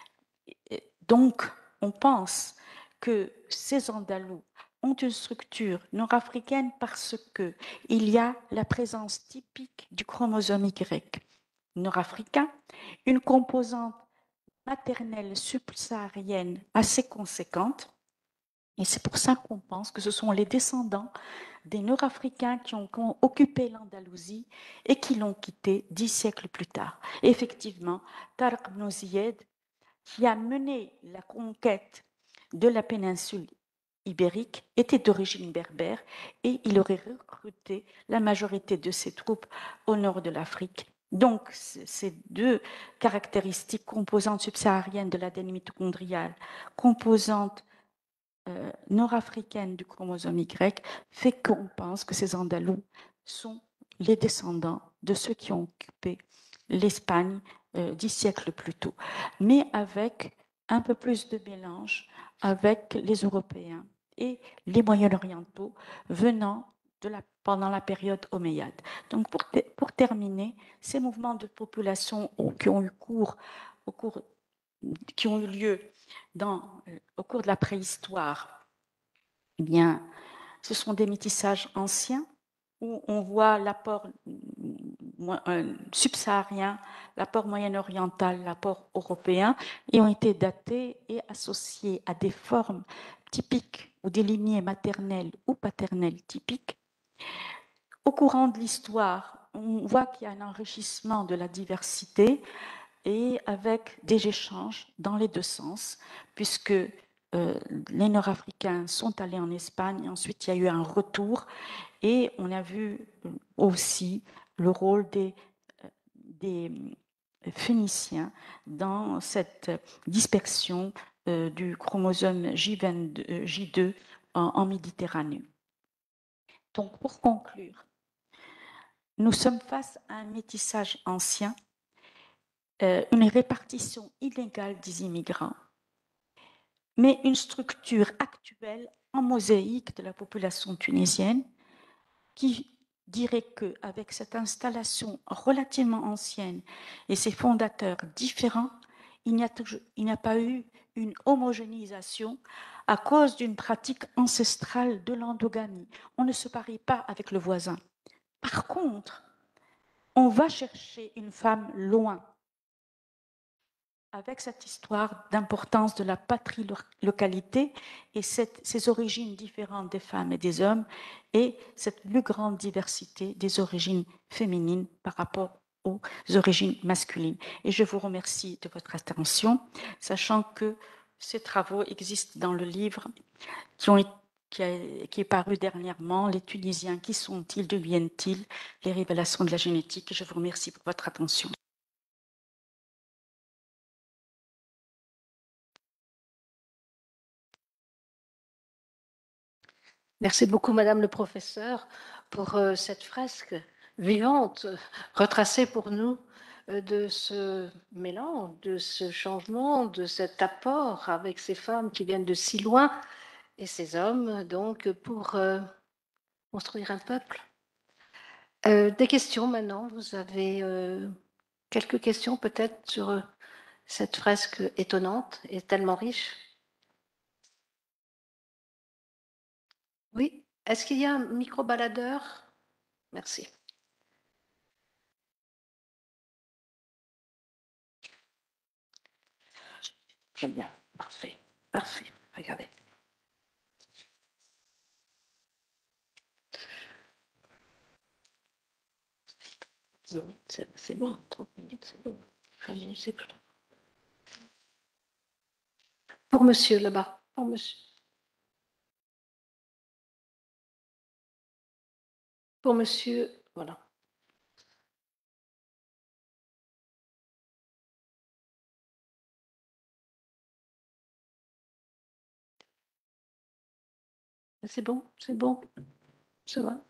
Donc, on pense que ces Andalous ont une structure nord-africaine parce qu'il y a la présence typique du chromosome Y nord-africain, une composante maternelle subsaharienne assez conséquente. Et c'est pour ça qu'on pense que ce sont les descendants des Nord-Africains qui ont, qui ont occupé l'Andalousie et qui l'ont quitté dix siècles plus tard. Et effectivement, Tariq Ibn Ziyad qui a mené la conquête de la péninsule ibérique était d'origine berbère et il aurait recruté la majorité de ses troupes au nord de l'Afrique. Donc, ces deux caractéristiques, composantes subsahariennes de l'A D N mitochondrial, composantes euh, nord-africaines du chromosome Y, fait qu'on pense que ces Andalous sont les descendants de ceux qui ont occupé l'Espagne euh, dix siècles plus tôt, mais avec un peu plus de mélange avec les Européens et les Moyen-Orientaux venant de la, pendant la période omeyyade. Donc, pour, te, pour terminer, ces mouvements de population qui ont eu cours, au cours, qui ont eu lieu dans, au cours de la préhistoire, eh bien, ce sont des métissages anciens où on voit l'apport subsaharien, l'apport moyen-oriental, l'apport européen, et ont été datés et associés à des formes typiques ou des lignées maternelles ou paternelles typiques. Au courant de l'histoire, on voit qu'il y a un enrichissement de la diversité et avec des échanges dans les deux sens, puisque euh, les Nord-Africains sont allés en Espagne, ensuite il y a eu un retour, et on a vu aussi le rôle des, des Phéniciens dans cette dispersion euh, du chromosome J vingt-deux, J deux en, en Méditerranée. Donc, pour conclure, nous sommes face à un métissage ancien, euh, une répartition inégale des immigrants, mais une structure actuelle en mosaïque de la population tunisienne qui dirait qu'avec cette installation relativement ancienne et ses fondateurs différents, il n'y a, il n'y a pas eu une homogénéisation à cause d'une pratique ancestrale de l'endogamie. On ne se parie pas avec le voisin. Par contre, on va chercher une femme loin, avec cette histoire d'importance de la patrie-localité et cette, ces origines différentes des femmes et des hommes et cette plus grande diversité des origines féminines par rapport aux origines masculines. Et je vous remercie de votre attention, sachant que ces travaux existent dans le livre qui, ont, qui, a, qui est paru dernièrement, Les Tunisiens, qui sont-ils, d'où viennent-ils, les révélations de la génétique. Je vous remercie pour votre attention. Merci beaucoup, Madame le professeur, pour euh, cette fresque vivante, retracée pour nous euh, de ce mélange, de ce changement, de cet apport avec ces femmes qui viennent de si loin et ces hommes, donc, pour euh, construire un peuple. Euh, des questions maintenant, vous avez euh, quelques questions peut-être sur euh, cette fresque étonnante et tellement riche? Oui, est-ce qu'il y a un micro-baladeur? Merci. Très bien, parfait, parfait, regardez. C'est bon, trente minutes, c'est bon. vingt minutes, c'est plus long. Pour monsieur là-bas, pour monsieur. Pour monsieur, voilà. C'est bon, c'est bon, ça va.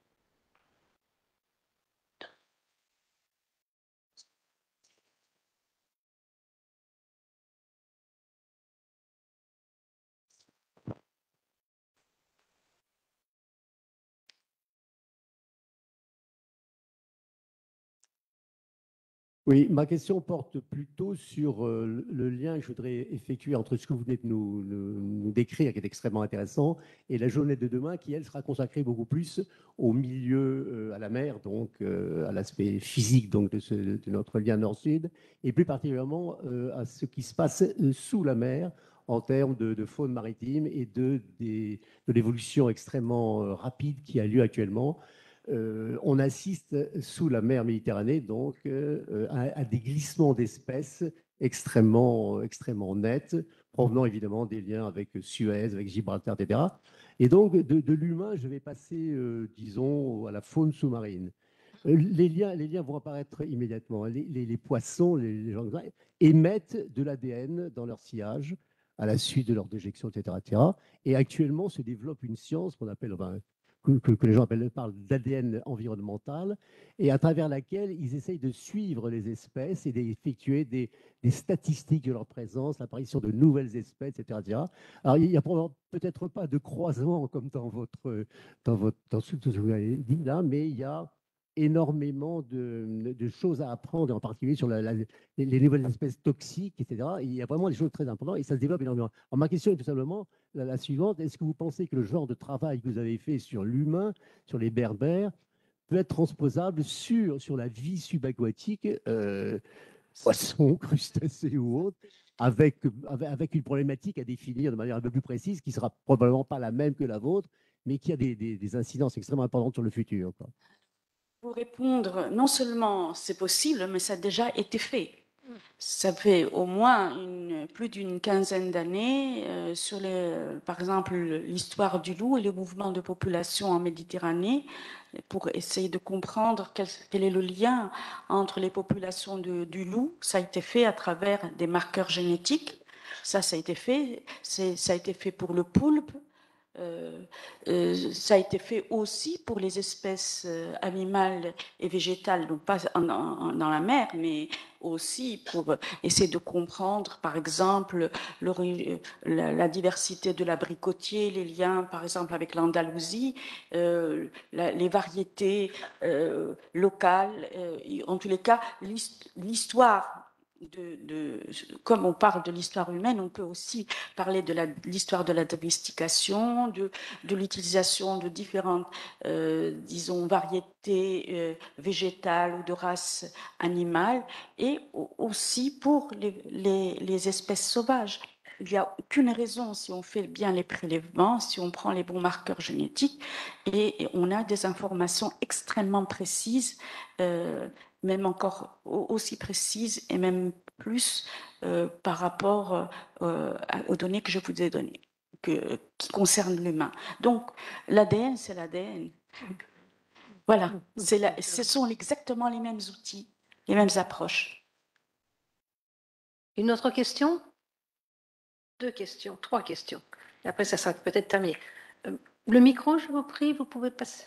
Oui, ma question porte plutôt sur euh, le lien que je voudrais effectuer entre ce que vous venez de nous, nous, nous décrire, qui est extrêmement intéressant, et la journée de demain, qui, elle, sera consacrée beaucoup plus au milieu, euh, à la mer, donc euh, à l'aspect physique donc, de, ce, de notre lien nord-sud, et plus particulièrement euh, à ce qui se passe sous la mer en termes de, de faune maritime et de, de, de l'évolution extrêmement euh, rapide qui a lieu actuellement. Euh, on assiste sous la mer Méditerranée donc euh, à, à des glissements d'espèces extrêmement, extrêmement nets, provenant évidemment des liens avec Suez, avec Gibraltar, et cetera. Et donc, de, de l'humain, je vais passer, euh, disons, à la faune sous-marine. Euh, Les liens, les liens vont apparaître immédiatement. Les, les- les poissons, les, les gens émettent de l'A D N dans leur sillage à la suite de leur déjection, et cetera, et cetera. Et actuellement se développe une science qu'on appelle, enfin, que, que- que les gens appellent, parlent d'A D N environnemental, et à travers laquelle ils essayent de suivre les espèces et d'effectuer des, des statistiques de leur présence, l'apparition de nouvelles espèces, et cetera, et cetera. Alors, il n'y a peut-être pas de croisement comme dans, votre, dans, votre, dans ce que vous avez dit là, mais il y a énormément de, de choses à apprendre, en particulier sur la, la, les, les nouvelles espèces toxiques, et cetera. Il y a vraiment des choses très importantes et ça se développe énormément. Alors, ma question est tout simplement la, la suivante. Est-ce que vous pensez que le genre de travail que vous avez fait sur l'humain, sur les berbères, peut être transposable sur, sur la vie subaquatique, euh, poissons, crustacés ou autres, avec, avec, avec une problématique à définir de manière un peu plus précise, qui ne sera probablement pas la même que la vôtre, mais qui a des, des, des incidences extrêmement importantes sur le futur, quoi. Pour répondre, non seulement c'est possible, mais ça a déjà été fait. Ça fait au moins une, plus d'une quinzaine d'années euh, sur, les, par exemple, l'histoire du loup et le mouvement de population en Méditerranée, pour essayer de comprendre quel, quel est le lien entre les populations de, du loup. Ça a été fait à travers des marqueurs génétiques. Ça, ça a été fait. C'est, ça a été fait pour le poulpe. Euh, euh, ça a été fait aussi pour les espèces euh, animales et végétales, donc pas en, en, dans la mer, mais aussi pour essayer de comprendre, par exemple, le, la, la diversité de l'abricotier, les liens, par exemple, avec l'Andalousie, euh, la, les variétés euh, locales, euh, en tous les cas, l'histoire. De, de, comme on parle de l'histoire humaine, on peut aussi parler de l'histoire de la domestication, de, de l'utilisation de différentes, euh, disons, variétés euh, végétales ou de races animales, et aussi pour les, les, les espèces sauvages. Il n'y a aucune raison, si on fait bien les prélèvements, si on prend les bons marqueurs génétiques, et, et on a des informations extrêmement précises, euh, même encore aussi précises et même plus euh, par rapport euh, aux données que je vous ai données, que, qui concernent l'humain. Donc, l'A D N, c'est l'A D N. Voilà, c'est la, ce sont exactement les mêmes outils, les mêmes approches. Une autre question? Deux questions, trois questions. Et après, ça sera peut-être terminé. Euh, le micro, je vous prie, vous pouvez passer.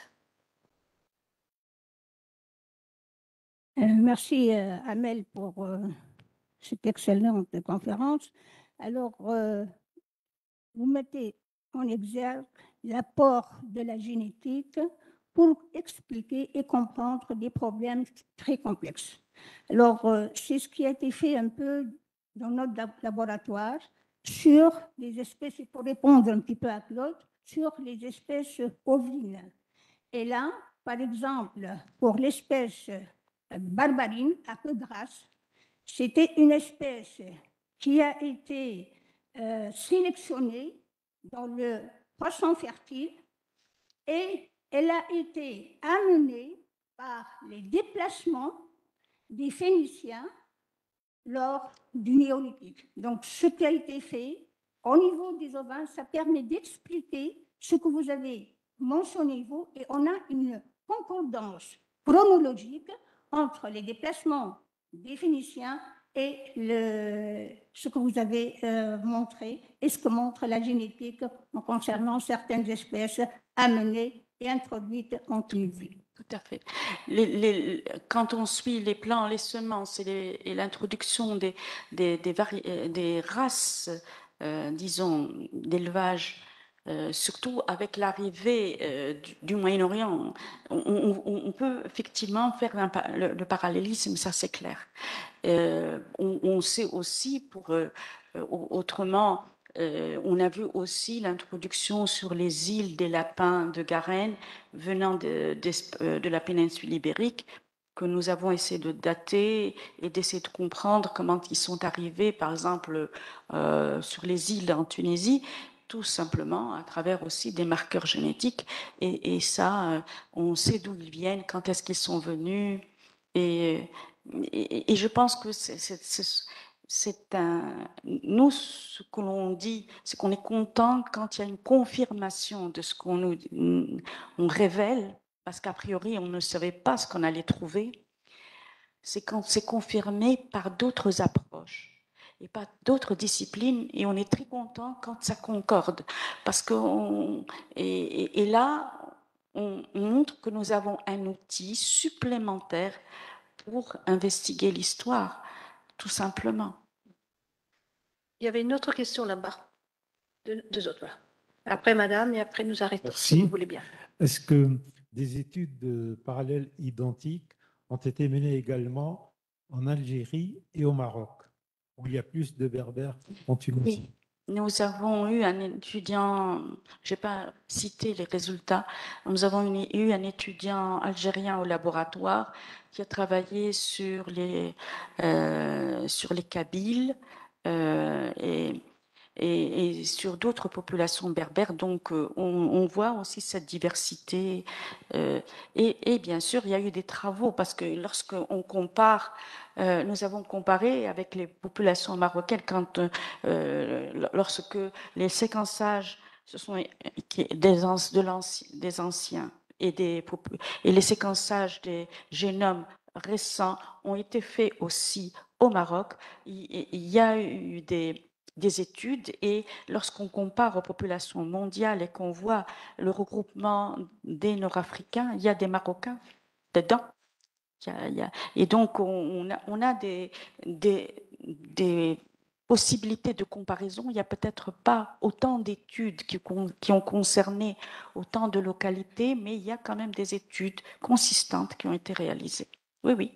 Euh, merci, euh, Amel, pour euh, cette excellente conférence. Alors, euh, vous mettez en exergue l'apport de la génétique pour expliquer et comprendre des problèmes très complexes. Alors, euh, c'est ce qui a été fait un peu dans notre laboratoire sur les espèces, pour répondre un petit peu à Claude, sur les espèces ovines. Et là, par exemple, pour l'espèce barbarine à queue grasse, c'était une espèce qui a été euh, sélectionnée dans le poisson fertile et elle a été amenée par les déplacements des Phéniciens lors du néolithique. Donc, ce qui a été fait au niveau des ovins, ça permet d'expliquer ce que vous avez mentionné, vous, et on a une concordance chronologique entre les déplacements des Phéniciens et le, ce que vous avez euh, montré et ce que montre la génétique en concernant certaines espèces amenées et introduites en Tunisie. Tout à fait. Les, les, quand on suit les plants, les semences et, et l'introduction des, des, des, vari, des races, euh, disons, d'élevage, euh, surtout avec l'arrivée euh, du, du Moyen-Orient, on, on, on peut effectivement faire un, le, le parallélisme, ça c'est clair. Euh, on, on sait aussi, pour euh, autrement, Euh, on a vu aussi l'introduction sur les îles des lapins de Garenne venant de, de, de la péninsule ibérique, que nous avons essayé de dater et d'essayer de comprendre comment ils sont arrivés, par exemple, euh, sur les îles en Tunisie, tout simplement à travers aussi des marqueurs génétiques. Et, et ça, on sait d'où ils viennent, quand est-ce qu'ils sont venus. Et, et, et je pense que c'est... c'est, c'est c'est un, nous, ce que l'on dit, c'est qu'on est content quand il y a une confirmation de ce qu'on nous on révèle, parce qu'a priori, on ne savait pas ce qu'on allait trouver. C'est quand c'est confirmé par d'autres approches et par d'autres disciplines, et on est très content quand ça concorde, parce que on, et, et, et là, on montre que nous avons un outil supplémentaire pour investiguer l'histoire, tout simplement. Il y avait une autre question là-bas. Deux, deux autres, voilà. Après, madame, et après, nous arrêtons, Merci. si vous voulez bien. Est-ce que des études euh, parallèles identiques ont été menées également en Algérie et au Maroc, où il y a plus de Berbères en Tunisie? Oui. Nous avons eu un étudiant, je n'ai pas cité les résultats, nous avons eu un étudiant algérien au laboratoire qui a travaillé sur les, euh, sur les Kabyles euh, et, et, et sur d'autres populations berbères. Donc, euh, on, on voit aussi cette diversité. Euh, et, et bien sûr, il y a eu des travaux parce que lorsqu'on compare, euh, nous avons comparé avec les populations marocaines quand, euh, lorsque les séquençages ce sont des, de des anciens et, des, et les séquençages des génomes récents ont été faits aussi au Maroc. Il, il y a eu des des études, et lorsqu'on compare aux populations mondiales et qu'on voit le regroupement des Nord-Africains, il y a des Marocains dedans. Il y a, il y a, et donc, on a, on a des, des, des possibilités de comparaison. Il n'y a peut-être pas autant d'études qui, qui ont concerné autant de localités, mais il y a quand même des études consistantes qui ont été réalisées. Oui, oui.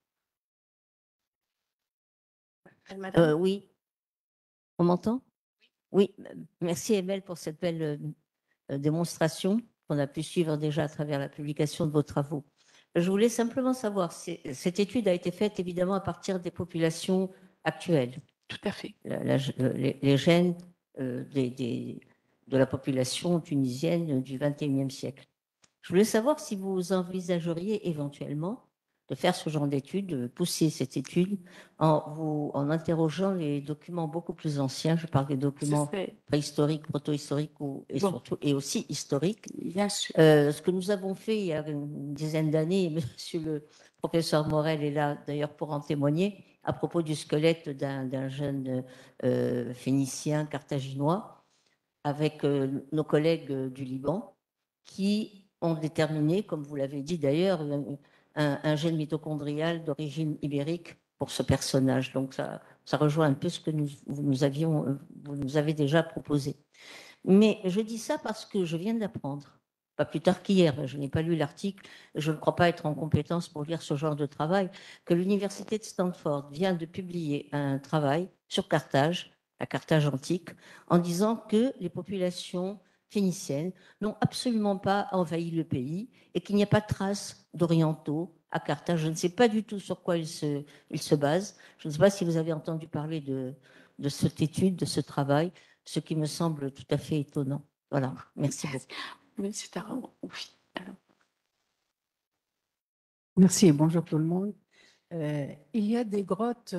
Euh, oui. On m'entend? Oui, merci Emel pour cette belle euh, démonstration qu'on a pu suivre déjà à travers la publication de vos travaux. Je voulais simplement savoir, cette étude a été faite évidemment à partir des populations actuelles. Tout à fait. La, la, les, les gènes euh, des, des, de la population tunisienne du vingt et unième siècle. Je voulais savoir si vous envisageriez éventuellement de faire ce genre d'étude, de pousser cette étude en, vous, en interrogeant les documents beaucoup plus anciens. Je parle des documents préhistoriques, proto-historiques ou, et, bon. surtout, et aussi historiques. Bien sûr. Euh, ce que nous avons fait il y a une dizaine d'années, monsieur le professeur Morel est là d'ailleurs pour en témoigner, à propos du squelette d'un jeune euh, phénicien carthaginois, avec euh, nos collègues euh, du Liban, qui ont déterminé, comme vous l'avez dit d'ailleurs, un, un gène mitochondrial d'origine ibérique pour ce personnage. Donc ça, ça rejoint un peu ce que nous, nous, avions, vous nous avez déjà proposé. Mais je dis ça parce que je viens d'apprendre, pas plus tard qu'hier, je n'ai pas lu l'article, je ne crois pas être en compétence pour lire ce genre de travail, que l'université de Stanford vient de publier un travail sur Carthage, la Carthage antique, en disant que les populations phéniciennes n'ont absolument pas envahi le pays et qu'il n'y a pas de traces d'orientaux à Carthage. Je ne sais pas du tout sur quoi ils se, ils se basent. Je ne sais pas si vous avez entendu parler de, de cette étude, de ce travail, ce qui me semble tout à fait étonnant. Voilà, merci beaucoup. Oui, c'est un... oui. Alors. Merci et bonjour tout le monde. Euh, il y a des grottes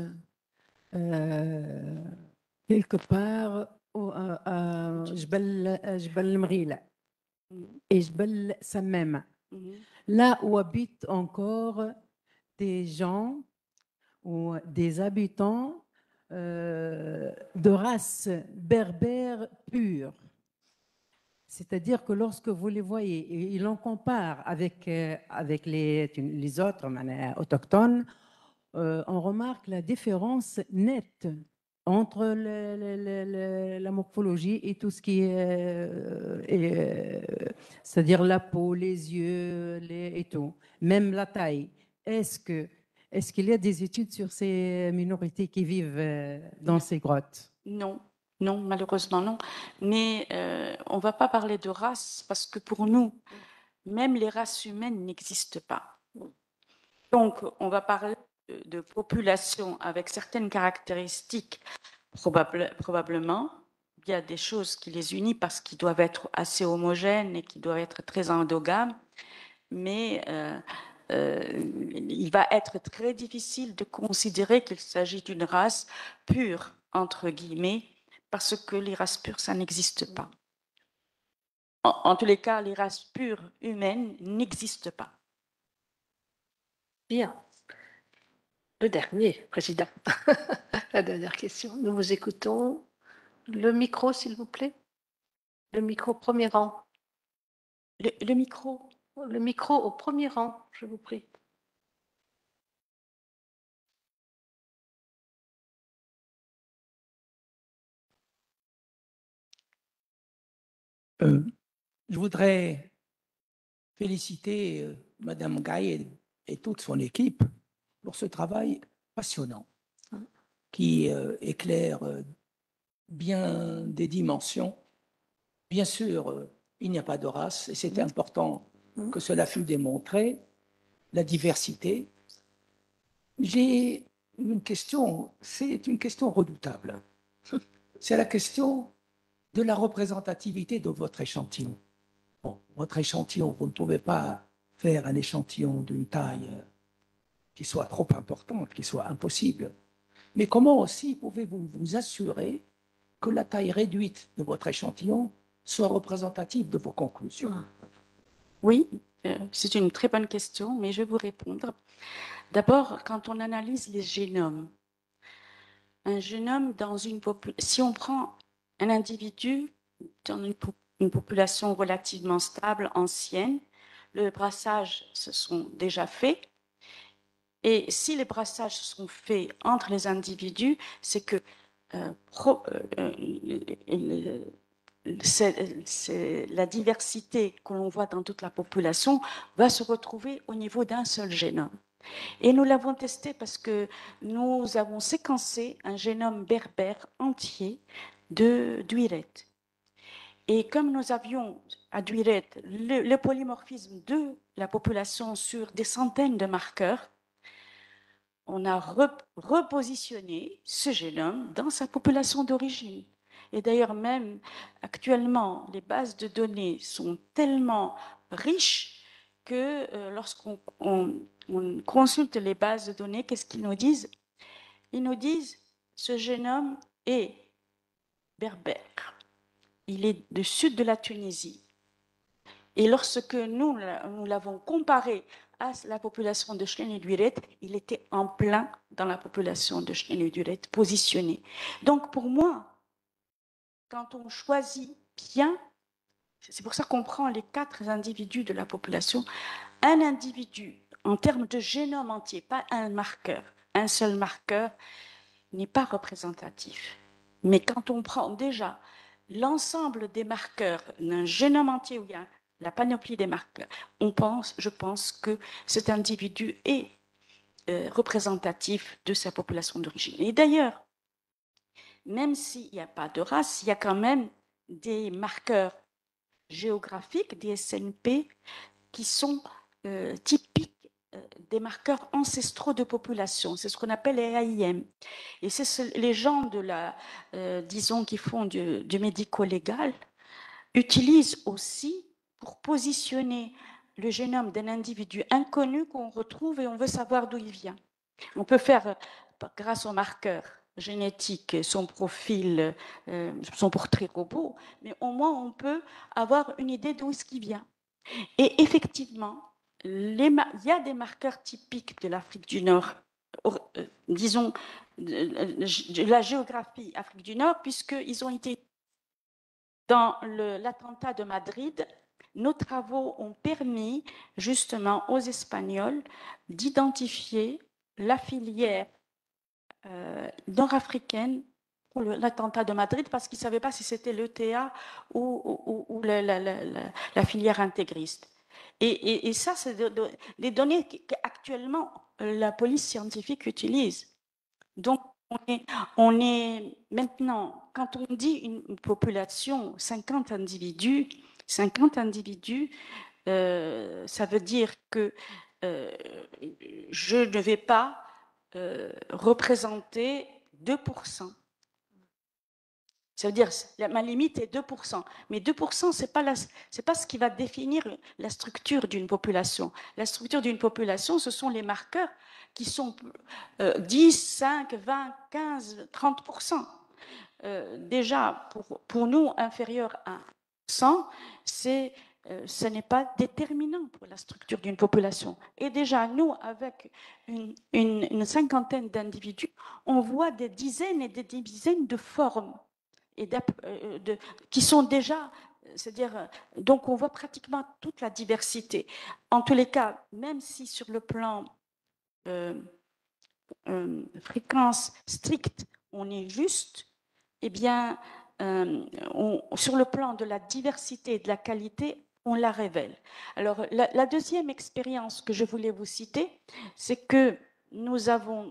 euh, quelque part au, à Jbel Mghila et Jbel Sammam, là où habitent encore des gens ou des habitants euh, de race berbère pure. C'est-à-dire que lorsque vous les voyez, et l'on compare avec, euh, avec les, les autres autochtones, euh, on remarque la différence nette entre le, le, le, la morphologie et tout ce qui est, euh, est euh, c'est-à-dire la peau, les yeux les, et tout, même la taille. Est-ce que, est-ce qu'il y a des études sur ces minorités qui vivent euh, dans non. ces grottes? Non. Non, malheureusement non. Mais euh, on ne va pas parler de race parce que pour nous, même les races humaines n'existent pas. Donc, on va parler de, de populations avec certaines caractéristiques, probable, probablement. Il y a des choses qui les unissent parce qu'ils doivent être assez homogènes et qui doivent être très endogames. Mais euh, euh, il va être très difficile de considérer qu'il s'agit d'une race pure, entre guillemets, parce que les races pures, ça n'existe pas. En, en tous les cas, les races pures humaines n'existent pas. Bien. Le dernier, Président. La dernière question. Nous vous écoutons. Le micro, s'il vous plaît. Le micro, premier rang. Le, le micro. Le micro au premier rang, je vous prie. Euh, je voudrais féliciter euh, Madame Gaye et, et toute son équipe pour ce travail passionnant qui euh, éclaire euh, bien des dimensions. Bien sûr, euh, il n'y a pas de race et c'est important que cela fût démontré, la diversité. J'ai une question, c'est une question redoutable. C'est la question de la représentativité de votre échantillon. Bon, votre échantillon, vous ne pouvez pas faire un échantillon d'une taille qui soit trop importante, qui soit impossible. Mais comment aussi pouvez-vous vous assurer que la taille réduite de votre échantillon soit représentative de vos conclusions? Oui, euh, c'est une très bonne question, mais je vais vous répondre. D'abord, quand on analyse les génomes, un génome dans une population, si on prend un individu dans une, po une population relativement stable, ancienne, le brassage se sont déjà faits. Et si les brassages se sont faits entre les individus, c'est que euh, pro, euh, euh, c'est la diversité que l'on voit dans toute la population va se retrouver au niveau d'un seul génome. Et nous l'avons testé parce que nous avons séquencé un génome berbère entier de Duiret. Et comme nous avions à Duiret le, le polymorphisme de la population sur des centaines de marqueurs, on a rep repositionné ce génome dans sa population d'origine. Et d'ailleurs, même actuellement, les bases de données sont tellement riches que euh, lorsqu'on on, on consulte les bases de données, qu'est-ce qu'ils nous disent? Ils nous disent ce génome est berbère. Il est du sud de la Tunisie. Et lorsque nous, nous l'avons comparé à la population de Chlénie-Duiret, il était en plein dans la population de Chlénie-Duiret, positionné. Donc pour moi, quand on choisit bien, c'est pour ça qu'on prend les quatre individus de la population, un individu en termes de génome entier, pas un marqueur, un seul marqueur n'est pas représentatif. Mais quand on prend déjà l'ensemble des marqueurs d'un génome entier où il y a la panoplie des marqueurs, on pense, je pense que cet individu est euh, représentatif de sa population d'origine. Et d'ailleurs, même s'il n'y a pas de race, il y a quand même des marqueurs géographiques, des S N P, qui sont euh, typiques euh, des marqueurs ancestraux de population. C'est ce qu'on appelle les A I M. Et c'est ce, les gens de la, euh, disons, qui font du, du médico-légal utilisent aussi pour positionner le génome d'un individu inconnu qu'on retrouve et on veut savoir d'où il vient. On peut faire, grâce aux marqueurs génétiques, son profil, euh, son portrait robot, mais au moins on peut avoir une idée d'où est-ce qu'il vient. Et effectivement, les, il y a des marqueurs typiques de l'Afrique du Nord, euh, disons, de, de la géographie Afrique du Nord, puisqu'ils ont été dans l'attentat de Madrid. Nos travaux ont permis justement aux Espagnols d'identifier la filière euh, nord-africaine pour l'attentat de Madrid parce qu'ils ne savaient pas si c'était l'E T A ou, ou, ou la, la, la, la filière intégriste. Et, et, et ça, c'est de, de, des données qu'actuellement la police scientifique utilise. Donc, on est, on est maintenant, quand on dit une, une population, cinquante individus, cinquante individus, euh, ça veut dire que euh, je ne vais pas euh, représenter deux pour cent. Ça veut dire, la- ma limite est deux pour cent. Mais deux pour cent, ce n'est pas, la- c'est pas ce qui va définir la structure d'une population. La structure d'une population, ce sont les marqueurs qui sont euh, dix, cinq, vingt, quinze, trente pour cent. Euh, déjà, pour, pour nous, inférieur à cent, c'est, euh, ce n'est pas déterminant pour la structure d'une population. Et déjà, nous, avec une, une, une cinquantaine d'individus, on voit des dizaines et des dizaines de formes et de, de, qui sont déjà, c'est-à-dire, donc on voit pratiquement toute la diversité. En tous les cas, même si sur le plan euh, euh, fréquence stricte, on est juste, eh bien, euh, on, sur le plan de la diversité et de la qualité, on la révèle. Alors, la, la deuxième expérience que je voulais vous citer, c'est que nous avons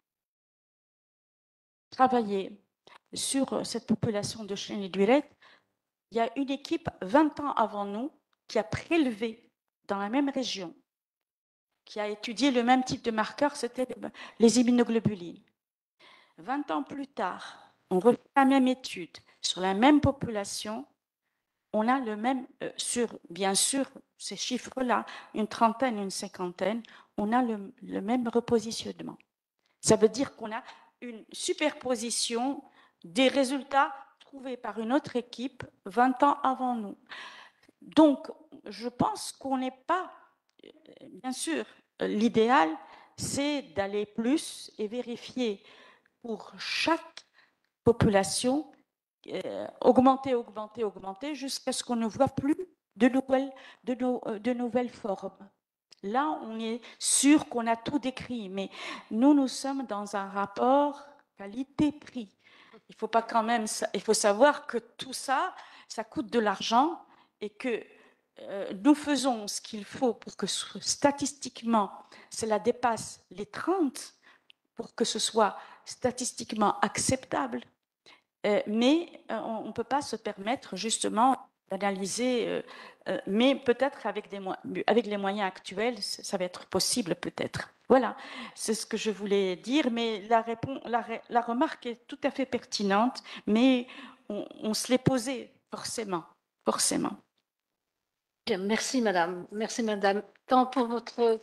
travaillé sur cette population de chênes et d'huilettes. Il y a une équipe vingt ans avant nous qui a prélevé dans la même région, qui a étudié le même type de marqueur, c'était les immunoglobulines. vingt ans plus tard, on refait la même étude sur la même population, on a le même, euh, sur bien sûr ces chiffres-là, une trentaine, une cinquantaine, on a le, le même repositionnement. Ça veut dire qu'on a une superposition des résultats trouvés par une autre équipe vingt ans avant nous. Donc, je pense qu'on n'est pas, bien sûr, l'idéal, c'est d'aller plus et vérifier pour chaque population, euh, augmenter, augmenter, augmenter, jusqu'à ce qu'on ne voit plus de nouvelles, de, no, de nouvelles formes. Là, on est sûr qu'on a tout décrit, mais nous, nous sommes dans un rapport qualité-prix. Il faut pas quand même, il faut savoir que tout ça, ça coûte de l'argent et que euh, nous faisons ce qu'il faut pour que statistiquement, cela dépasse les trente, pour que ce soit statistiquement acceptable. Euh, mais euh, on ne peut pas se permettre justement d'analyser, euh, euh, mais peut-être avec, des avec les moyens actuels, ça va être possible peut-être. Voilà, c'est ce que je voulais dire, mais la, réponse, la, la remarque est tout à fait pertinente, mais on, on se l'est posée forcément, forcément. Bien, merci madame, merci madame, tant pour votre,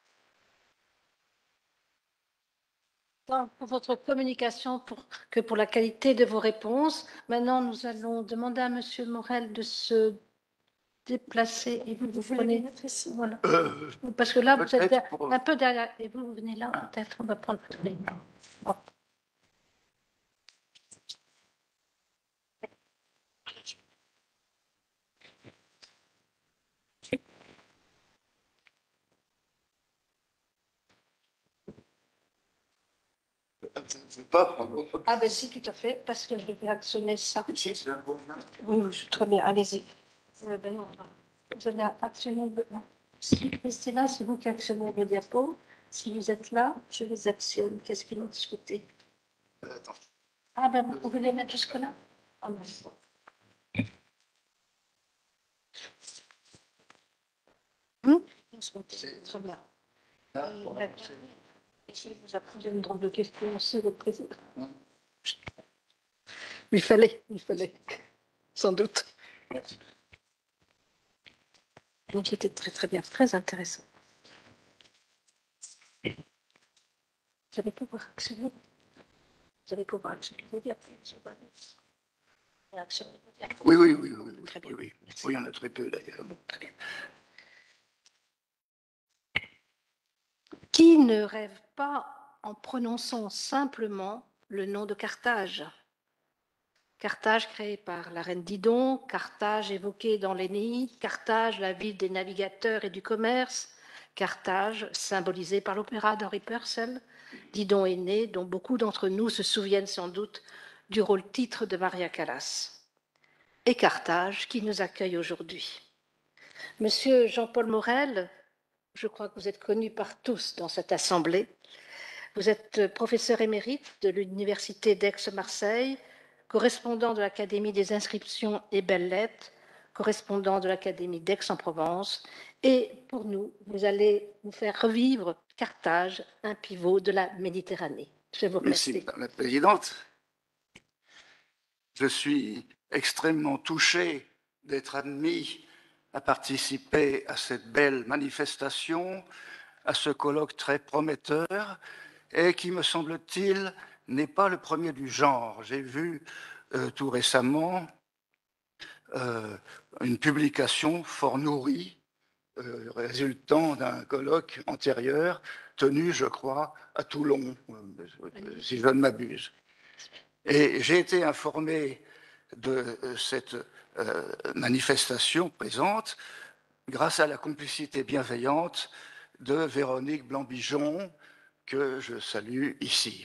tant pour votre communication pour, que pour la qualité de vos réponses. Maintenant, nous allons demander à monsieur Morel de se déplacer et vous, vous, vous prenez ici, voilà. Euh, parce que là vous êtes pour... un peu derrière et vous, vous venez là, peut-être on va prendre les... Bon. Ah ben si, tout à fait, parce que je vais actionner ça. Oui, très bien, allez-y. Euh, ben non, vous allez actionner le... Si restez là, c'est vous qui actionnez le diapo. Si vous êtes là, je les actionne. Qu'est-ce qu'ils ont discuté? Attends. Ah ben vous pouvez les mettre jusque-là. Ah ben. Hum très bien. Euh, Si vous avez posé une drôle de question aussi, le président. Il fallait, il fallait, sans doute. Donc c'était très très bien, très intéressant. Vous allez pouvoir actionner. Vous allez pouvoir actionner le diapo. Oui, oui, oui, oui, très bien. Oui, oui. Oui, il y en a très peu d'ailleurs. Très bien. Qui ne rêve pas en prononçant simplement le nom de Carthage? Carthage créée par la reine Didon, Carthage évoquée dans l'Énéide, Carthage, la ville des navigateurs et du commerce, Carthage symbolisée par l'opéra d'Henri Purcell, Didon aîné, dont beaucoup d'entre nous se souviennent sans doute du rôle-titre de Maria Callas. Et Carthage qui nous accueille aujourd'hui. Monsieur Jean-Paul Morel, je crois que vous êtes connu par tous dans cette assemblée. Vous êtes professeur émérite de l'Université d'Aix-Marseille, correspondant de l'Académie des inscriptions et belles-lettres, correspondant de l'Académie d'Aix-en-Provence. Et pour nous, vous allez nous faire revivre Carthage, un pivot de la Méditerranée. Je vous remercie. Merci, Madame la Présidente. je suis extrêmement touché d'être admis à participer à cette belle manifestation, à ce colloque très prometteur, et qui, me semble-t-il, n'est pas le premier du genre. J'ai vu euh, tout récemment euh, une publication fort nourrie euh, résultant d'un colloque antérieur tenu, je crois, à Toulon, euh, si je ne m'abuse. Et j'ai été informé de cette euh, manifestation présente grâce à la complicité bienveillante de Véronique Blanc-Bijon, que je salue ici.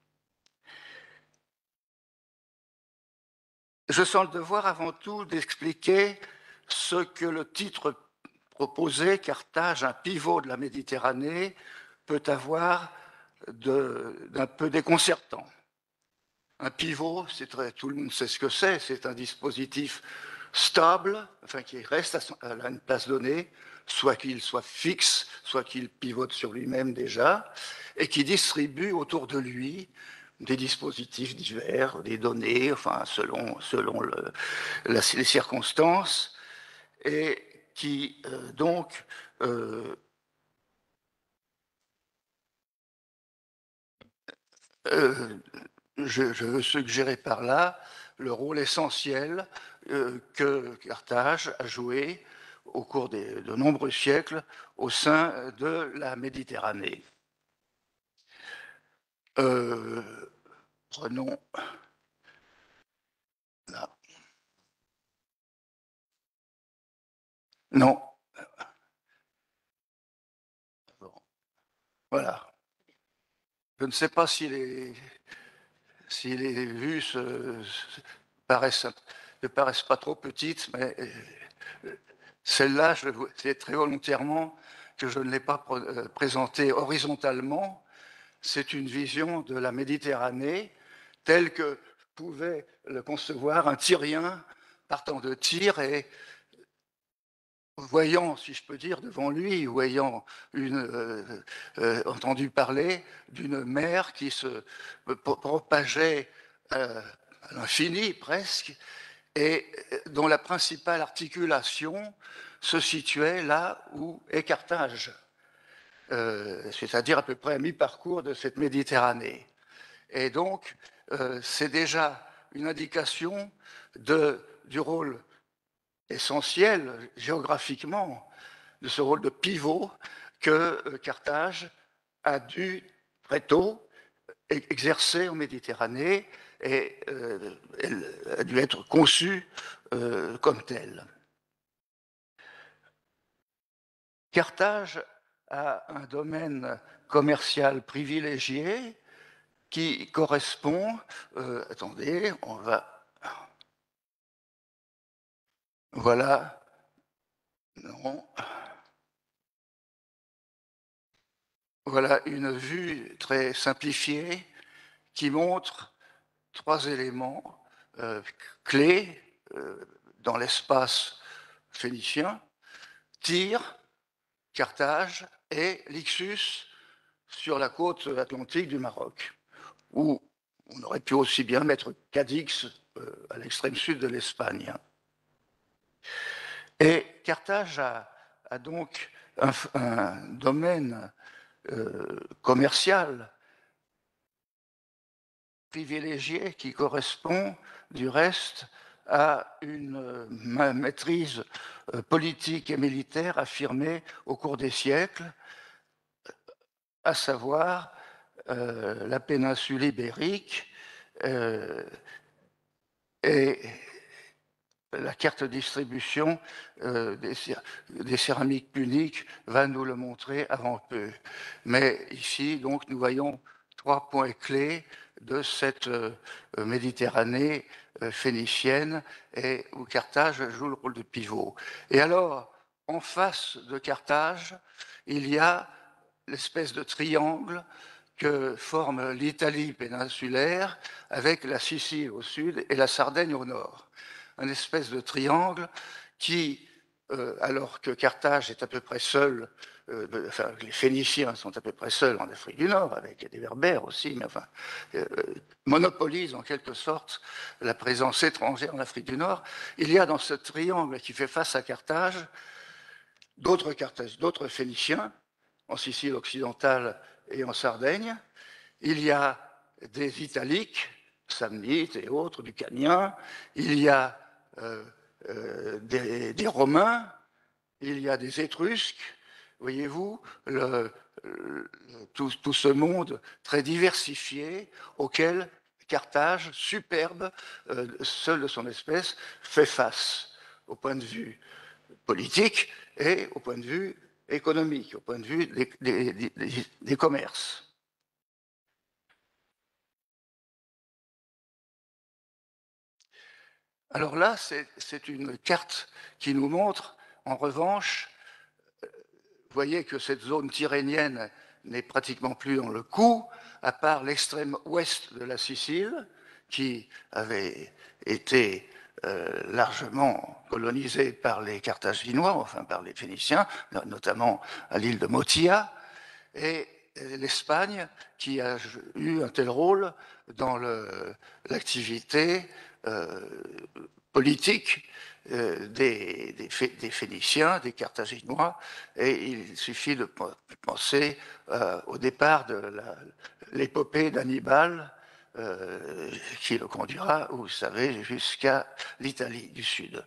Je sens le devoir avant tout d'expliquer ce que le titre proposé, Carthage, un pivot de la Méditerranée, peut avoir d'un peu déconcertant. Un pivot, très, tout le monde sait ce que c'est, c'est un dispositif stable, enfin qui reste à, son, à une place donnée, soit qu'il soit fixe, soit qu'il pivote sur lui-même déjà, et qui distribue autour de lui des dispositifs divers, des données, enfin selon, selon le, la, les circonstances, et qui euh, donc euh, euh, je, je veux suggérer par là le rôle essentiel euh, que Carthage a joué au cours des, de nombreux siècles au sein de la Méditerranée. Euh, prenons là. Non. Bon. Voilà. Je ne sais pas si les, si les vues se, se paraissent, ne paraissent pas trop petites, mais celle-là, c'est très volontairement que je ne l'ai pas présentée horizontalement. C'est une vision de la Méditerranée telle que pouvait le concevoir un Tyrien partant de Tyr et voyant, si je peux dire, devant lui, ou ayant une, euh, euh, entendu parler d'une mer qui se propageait euh, à l'infini presque, et dont la principale articulation se situait là où est Carthage, euh, c'est-à-dire à peu près à mi-parcours de cette Méditerranée. Et donc, euh, c'est déjà une indication de, du rôle essentiel géographiquement de ce rôle de pivot que Carthage a dû très tôt exercer en Méditerranée et euh, elle a dû être conçue euh, comme telle. Carthage a un domaine commercial privilégié qui correspond, euh, attendez, on va, voilà, non, voilà une vue très simplifiée qui montre trois éléments euh, clés euh, dans l'espace phénicien, Tyr, Carthage et Lixus sur la côte atlantique du Maroc, où on aurait pu aussi bien mettre Cadix euh, à l'extrême sud de l'Espagne. Et Carthage a, a donc un, un domaine euh, commercial privilégié qui correspond du reste à une maîtrise politique et militaire affirmée au cours des siècles, à savoir euh, la péninsule ibérique euh, et la carte de distribution euh, des, des céramiques puniques va nous le montrer avant peu. Mais ici, donc, nous voyons trois points clés de cette euh, Méditerranée euh, phénicienne et où Carthage joue le rôle de pivot. Et alors, en face de Carthage, il y a l'espèce de triangle que forme l'Italie péninsulaire avec la Sicile au sud et la Sardaigne au nord. Un espèce de triangle qui, euh, alors que Carthage est à peu près seul euh, de, enfin, les Phéniciens sont à peu près seuls en Afrique du Nord, avec des Berbères aussi, mais enfin, euh, monopolisent en quelque sorte la présence étrangère en Afrique du Nord. Il y a dans ce triangle qui fait face à Carthage d'autres Carthage, d'autres Phéniciens, en Sicile occidentale et en Sardaigne. Il y a des Italiques, Samnites et autres, du Canien. Il y a euh, euh, des, des Romains. Il y a des Étrusques. Voyez-vous, le, le, tout, tout ce monde très diversifié auquel Carthage, superbe, euh, seul de son espèce, fait face au point de vue politique et au point de vue économique, au point de vue des, des, des, des commerces. Alors là, c'est une carte qui nous montre, en revanche, vous voyez que cette zone tyrrhénienne n'est pratiquement plus dans le coup, à part l'extrême ouest de la Sicile, qui avait été euh, largement colonisée par les Carthaginois, enfin par les Phéniciens, notamment à l'île de Motia, et l'Espagne, qui a eu un tel rôle dans l'activité euh, politique euh, des, des, des Phéniciens, des Carthaginois, et il suffit de penser euh, au départ de l'épopée d'Hannibal, euh, qui le conduira, vous savez, jusqu'à l'Italie du Sud.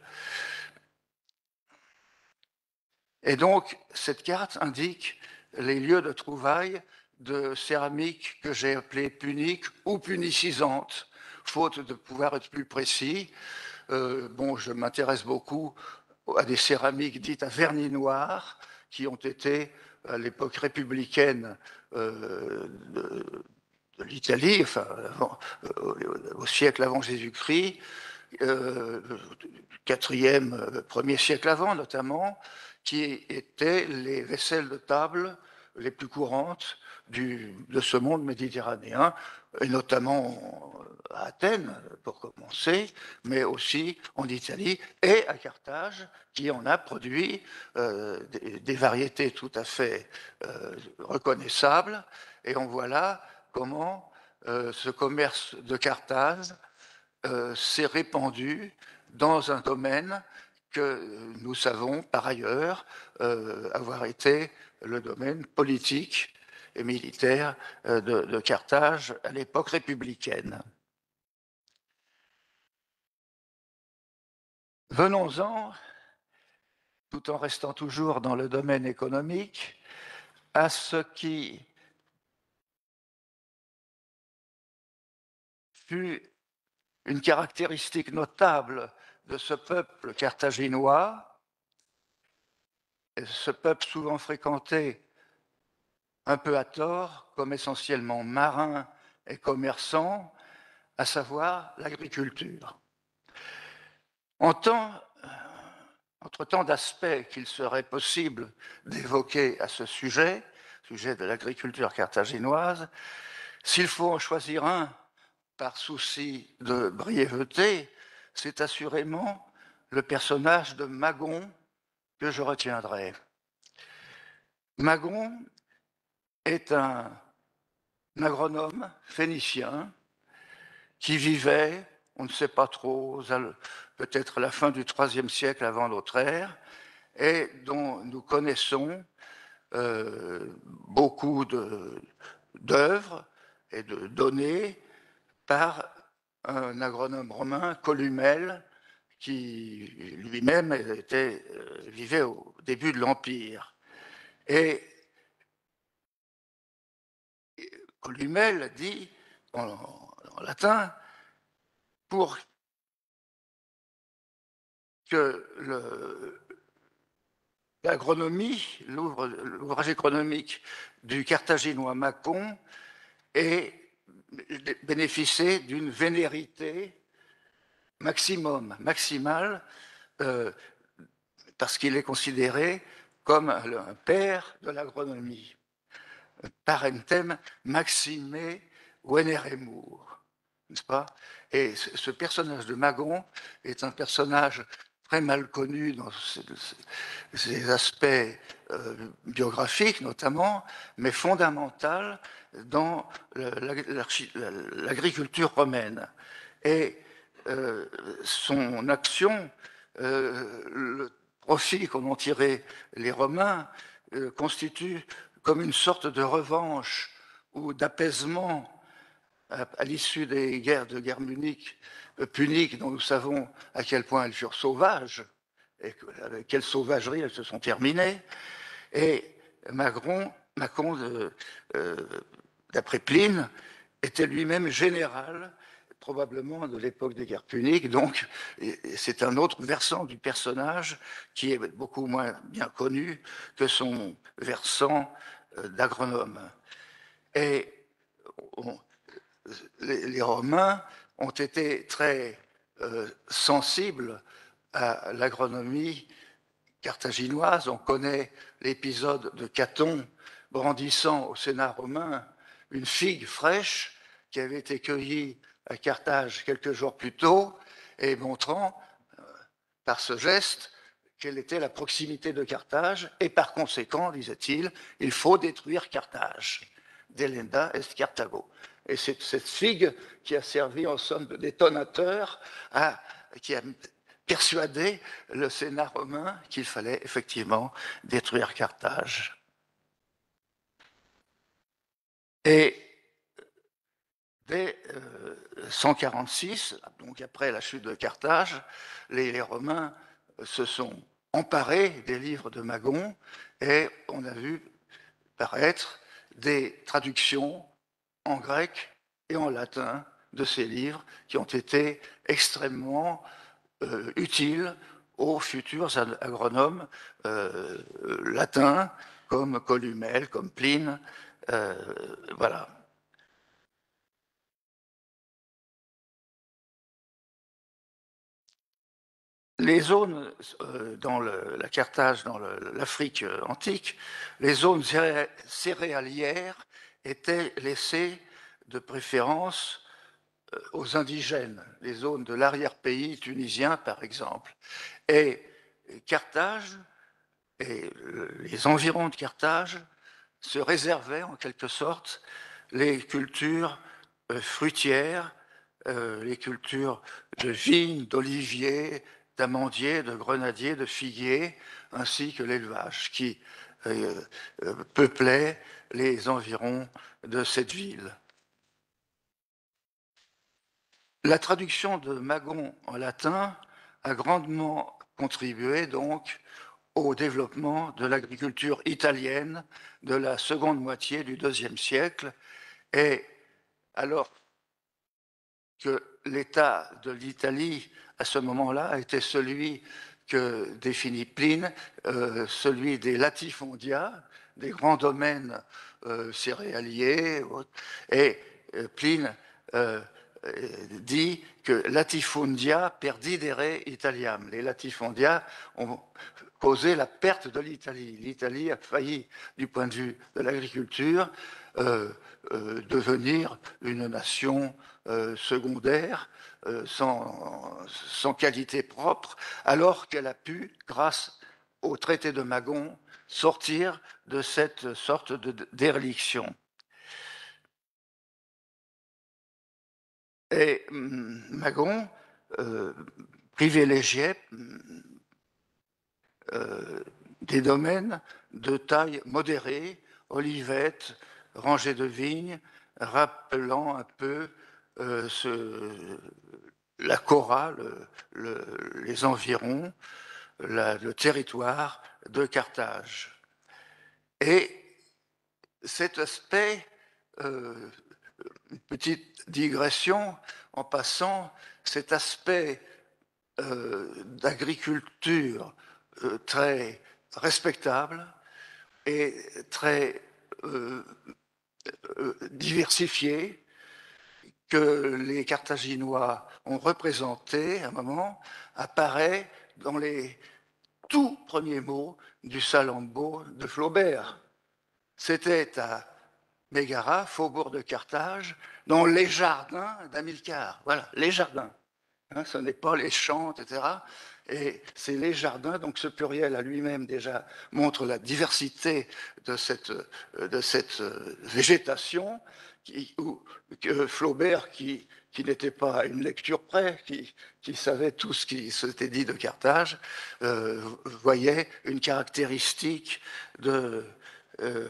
Et donc, cette carte indique les lieux de trouvailles de céramique que j'ai appelées puniques ou punicisantes, faute de pouvoir être plus précis. Euh, bon, je m'intéresse beaucoup à des céramiques dites à vernis noir, qui ont été, à l'époque républicaine euh, de, de l'Italie, enfin, avant, euh, au siècle avant Jésus-Christ, euh, quatrième, premier siècle avant notamment, qui étaient les vaisselles de table les plus courantes du, de ce monde méditerranéen, et notamment à Athènes, pour commencer, mais aussi en Italie et à Carthage, qui en a produit euh, des, des variétés tout à fait euh, reconnaissables. Et on voit là comment euh, ce commerce de Carthage euh, s'est répandu dans un domaine que nous savons par ailleurs euh, avoir été le domaine politique et militaire de, de Carthage à l'époque républicaine. Venons-en, tout en restant toujours dans le domaine économique, à ce qui fut une caractéristique notable de ce peuple carthaginois, ce peuple souvent fréquenté un peu à tort comme essentiellement marin et commerçant, à savoir l'agriculture. En tant, entre tant d'aspects qu'il serait possible d'évoquer à ce sujet, sujet de l'agriculture carthaginoise, s'il faut en choisir un par souci de brièveté, c'est assurément le personnage de Magon que je retiendrai. Magon est un agronome phénicien qui vivait, on ne sait pas trop, peut-être à la fin du troisième siècle avant notre ère, et dont nous connaissons euh, beaucoup d'œuvres et de données par un agronome romain, Columelle, qui lui-même était, euh, vivait au début de l'Empire. Et Columelle dit, en, en latin, pour que l'agronomie, l'ouvrage économique du carthaginois Macon ait bénéficié d'une vénérité maximum, maximale, euh, parce qu'il est considéré comme un père de l'agronomie. Parentem maxime veneremur, n'est-ce pas? Et ce personnage de Magon est un personnage très mal connu dans ses aspects euh, biographiques notamment, mais fondamental dans l'agriculture romaine. Et euh, son action, euh, le profit qu'en ont tiré les Romains, euh, constitue comme une sorte de revanche ou d'apaisement à, à l'issue des guerres de guerre munique, euh, puniques, dont nous savons à quel point elles furent sauvages, et avec quelle sauvagerie elles se sont terminées. Et Macron, Macron euh, euh, d'après Pline, était lui-même général, probablement de l'époque des guerres puniques. Donc, c'est un autre versant du personnage qui est beaucoup moins bien connu que son versant d'agronome. Et on, les, les Romains ont été très euh, sensibles à l'agronomie carthaginoise. On connaît l'épisode de Caton brandissant au Sénat romain une figue fraîche qui avait été cueillie à Carthage quelques jours plus tôt et montrant euh, par ce geste quelle était la proximité de Carthage et par conséquent, disait-il, il faut détruire Carthage. Delenda est Carthago. Et c'est cette figue qui a servi en somme de détonateur, à, qui a persuadé le Sénat romain qu'il fallait effectivement détruire Carthage. Et dès euh, cent quarante-six, donc après la chute de Carthage, les, les Romains se sont emparés des livres de Magon et on a vu paraître des traductions en grec et en latin de ces livres qui ont été extrêmement euh, utiles aux futurs agronomes euh, latins comme Columelle, comme Pline, euh, voilà. Les zones euh, dans le, la Carthage, dans l'Afrique antique, les zones céréalières étaient laissées de préférence euh, aux indigènes, les zones de l'arrière-pays tunisien par exemple. Et Carthage et les environs de Carthage se réservaient en quelque sorte les cultures euh, fruitières, euh, les cultures de vignes, d'oliviers, d'amandiers, de grenadiers, de figuiers, ainsi que l'élevage qui euh, euh, peuplait les environs de cette ville. La traduction de Magon en latin a grandement contribué donc au développement de l'agriculture italienne de la seconde moitié du deuxième siècle. Et alors que l'état de l'Italie à ce moment-là était celui que définit Pline, euh, celui des latifondia, des grands domaines euh, céréaliers. Et euh, Pline euh, dit que latifundia perdidere Italiam. Les latifondia ont causé la perte de l'Italie. L'Italie a failli, du point de vue de l'agriculture, euh, euh, devenir une nation euh, secondaire, euh, sans, sans qualité propre, alors qu'elle a pu, grâce au traité de Magon, sortir de cette sorte de déréliction. Et Magon euh, privilégiait euh, des domaines de taille modérée, olivettes, rangées de vignes, rappelant un peu euh, ce, la Cora, le, le, les environs, la, le territoire de Carthage. Et cet aspect, euh, une petite digression en passant, cet aspect euh, d'agriculture euh, très respectable et très euh, euh, diversifié que les Carthaginois ont représenté à un moment apparaît dans les tout premiers mots du Salammbô de Flaubert. C'était à Mégara, faubourg de Carthage, dans les jardins d'Amilcar. Voilà, les jardins. Hein, ce n'est pas les champs, et cetera. Et c'est les jardins, donc ce pluriel à lui-même déjà montre la diversité de cette, de cette végétation, qui, où, que Flaubert, qui, qui n'était pas à une lecture près, qui, qui savait tout ce qui s'était dit de Carthage, euh, voyait une caractéristique de, euh,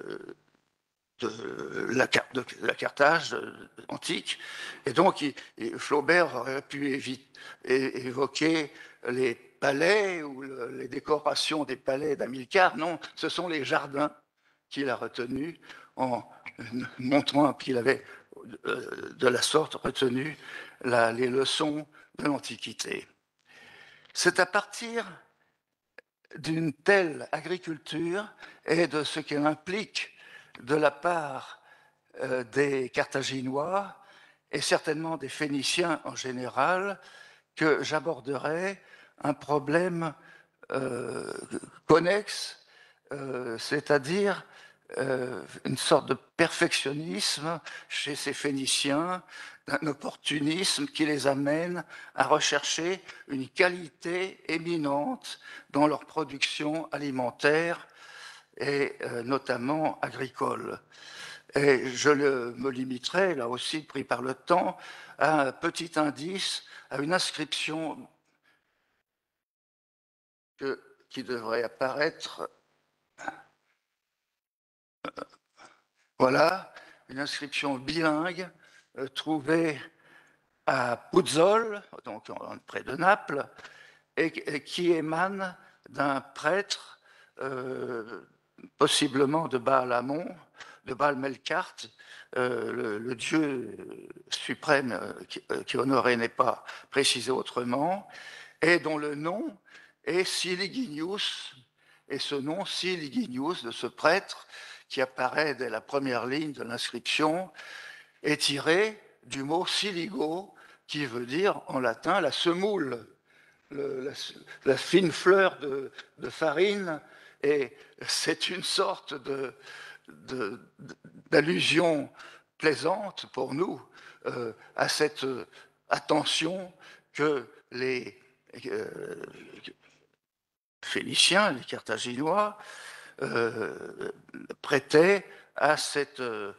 de, la, de la Carthage antique. Et donc, il, Flaubert aurait pu éviter, évoquer les palais ou le, les décorations des palais d'Hamilcar. Non, ce sont les jardins qu'il a retenus en montrant qu'il avait de la sorte retenu la, les leçons de l'Antiquité. C'est à partir d'une telle agriculture et de ce qu'elle implique de la part euh, des Carthaginois et certainement des Phéniciens en général que j'aborderai un problème euh, connexe, euh, c'est-à-dire euh, une sorte de perfectionnisme chez ces Phéniciens, un opportunisme qui les amène à rechercher une qualité éminente dans leur production alimentaire et euh, notamment agricole. Et je le, me limiterai, là aussi pris par le temps, à un petit indice, à une inscription que, qui devrait apparaître. Voilà, une inscription bilingue euh, trouvée à Puzzol, donc en, près de Naples, et, et qui émane d'un prêtre, euh, possiblement de Baal-Hamon, de Baal-Melkart, euh, le, le dieu suprême euh, qui, euh, qui honoré n'est pas précisé autrement, et dont le nom est Siliginius, et ce nom, Siliginius, de ce prêtre, qui apparaît dès la première ligne de l'inscription, est tiré du mot siligo, qui veut dire en latin la semoule, le, la, la fine fleur de, de farine, et c'est une sorte de, de, d'allusion plaisante pour nous euh, à cette attention que les euh, Phéniciens, les Carthaginois, euh, prêtaient à cette, euh,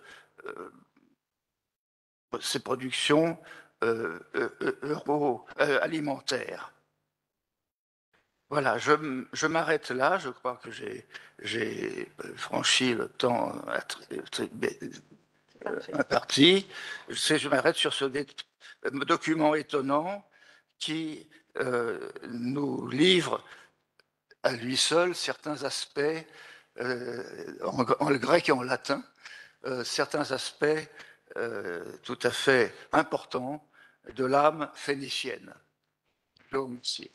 ces productions euh, euro, euh, alimentaires. Voilà, je, je m'arrête là. Je crois que j'ai franchi le temps imparti. Je, je m'arrête sur ce document étonnant qui euh, nous livre à lui seul certains aspects, euh, en, en grec et en latin, euh, certains aspects euh, tout à fait importants de l'âme phénicienne. Je vous remercie.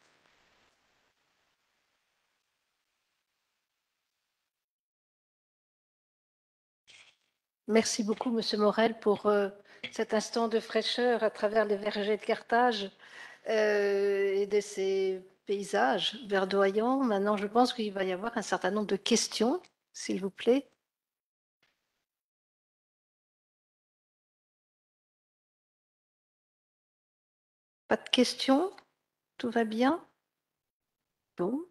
Merci beaucoup, Monsieur Morel, pour euh, cet instant de fraîcheur à travers les vergers de Carthage euh, et de ces paysages verdoyants. Maintenant, je pense qu'il va y avoir un certain nombre de questions, s'il vous plaît. Pas de questions? Tout va bien? Bon.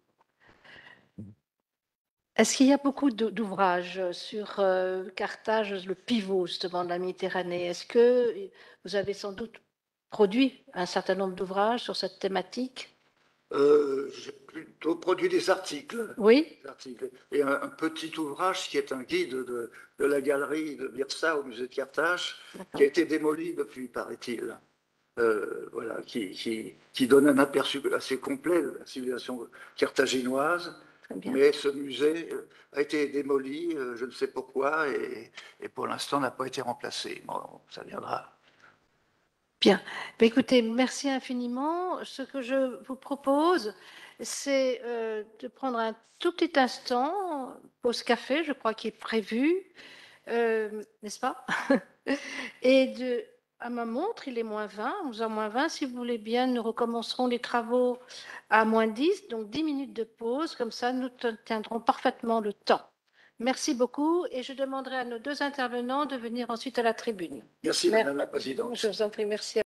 Est-ce qu'il y a beaucoup d'ouvrages sur euh, Carthage, le pivot justement de la Méditerranée? Est-ce que vous avez sans doute produit un certain nombre d'ouvrages sur cette thématique? euh, J'ai plutôt produit des articles. Oui. Des articles. Et un, un petit ouvrage qui est un guide de, de la galerie de Birsa au musée de Carthage, qui a été démoli depuis, paraît-il. Euh, voilà, qui, qui, qui donne un aperçu assez complet de la civilisation carthaginoise. Mais ce musée a été démoli, je ne sais pourquoi, et, et pour l'instant n'a pas été remplacé. Bon, ça viendra. Bien. Ben, écoutez, merci infiniment. Ce que je vous propose, c'est euh, de prendre un tout petit instant, pause café, je crois qu'il est prévu, euh, n'est-ce pas? Et de... à ma montre, il est moins vingt, onze heures moins vingt. Si vous voulez bien, nous recommencerons les travaux à moins dix, donc dix minutes de pause. Comme ça, nous tiendrons parfaitement le temps. Merci beaucoup et je demanderai à nos deux intervenants de venir ensuite à la tribune. Merci, Madame la Présidente. Je vous en prie, merci.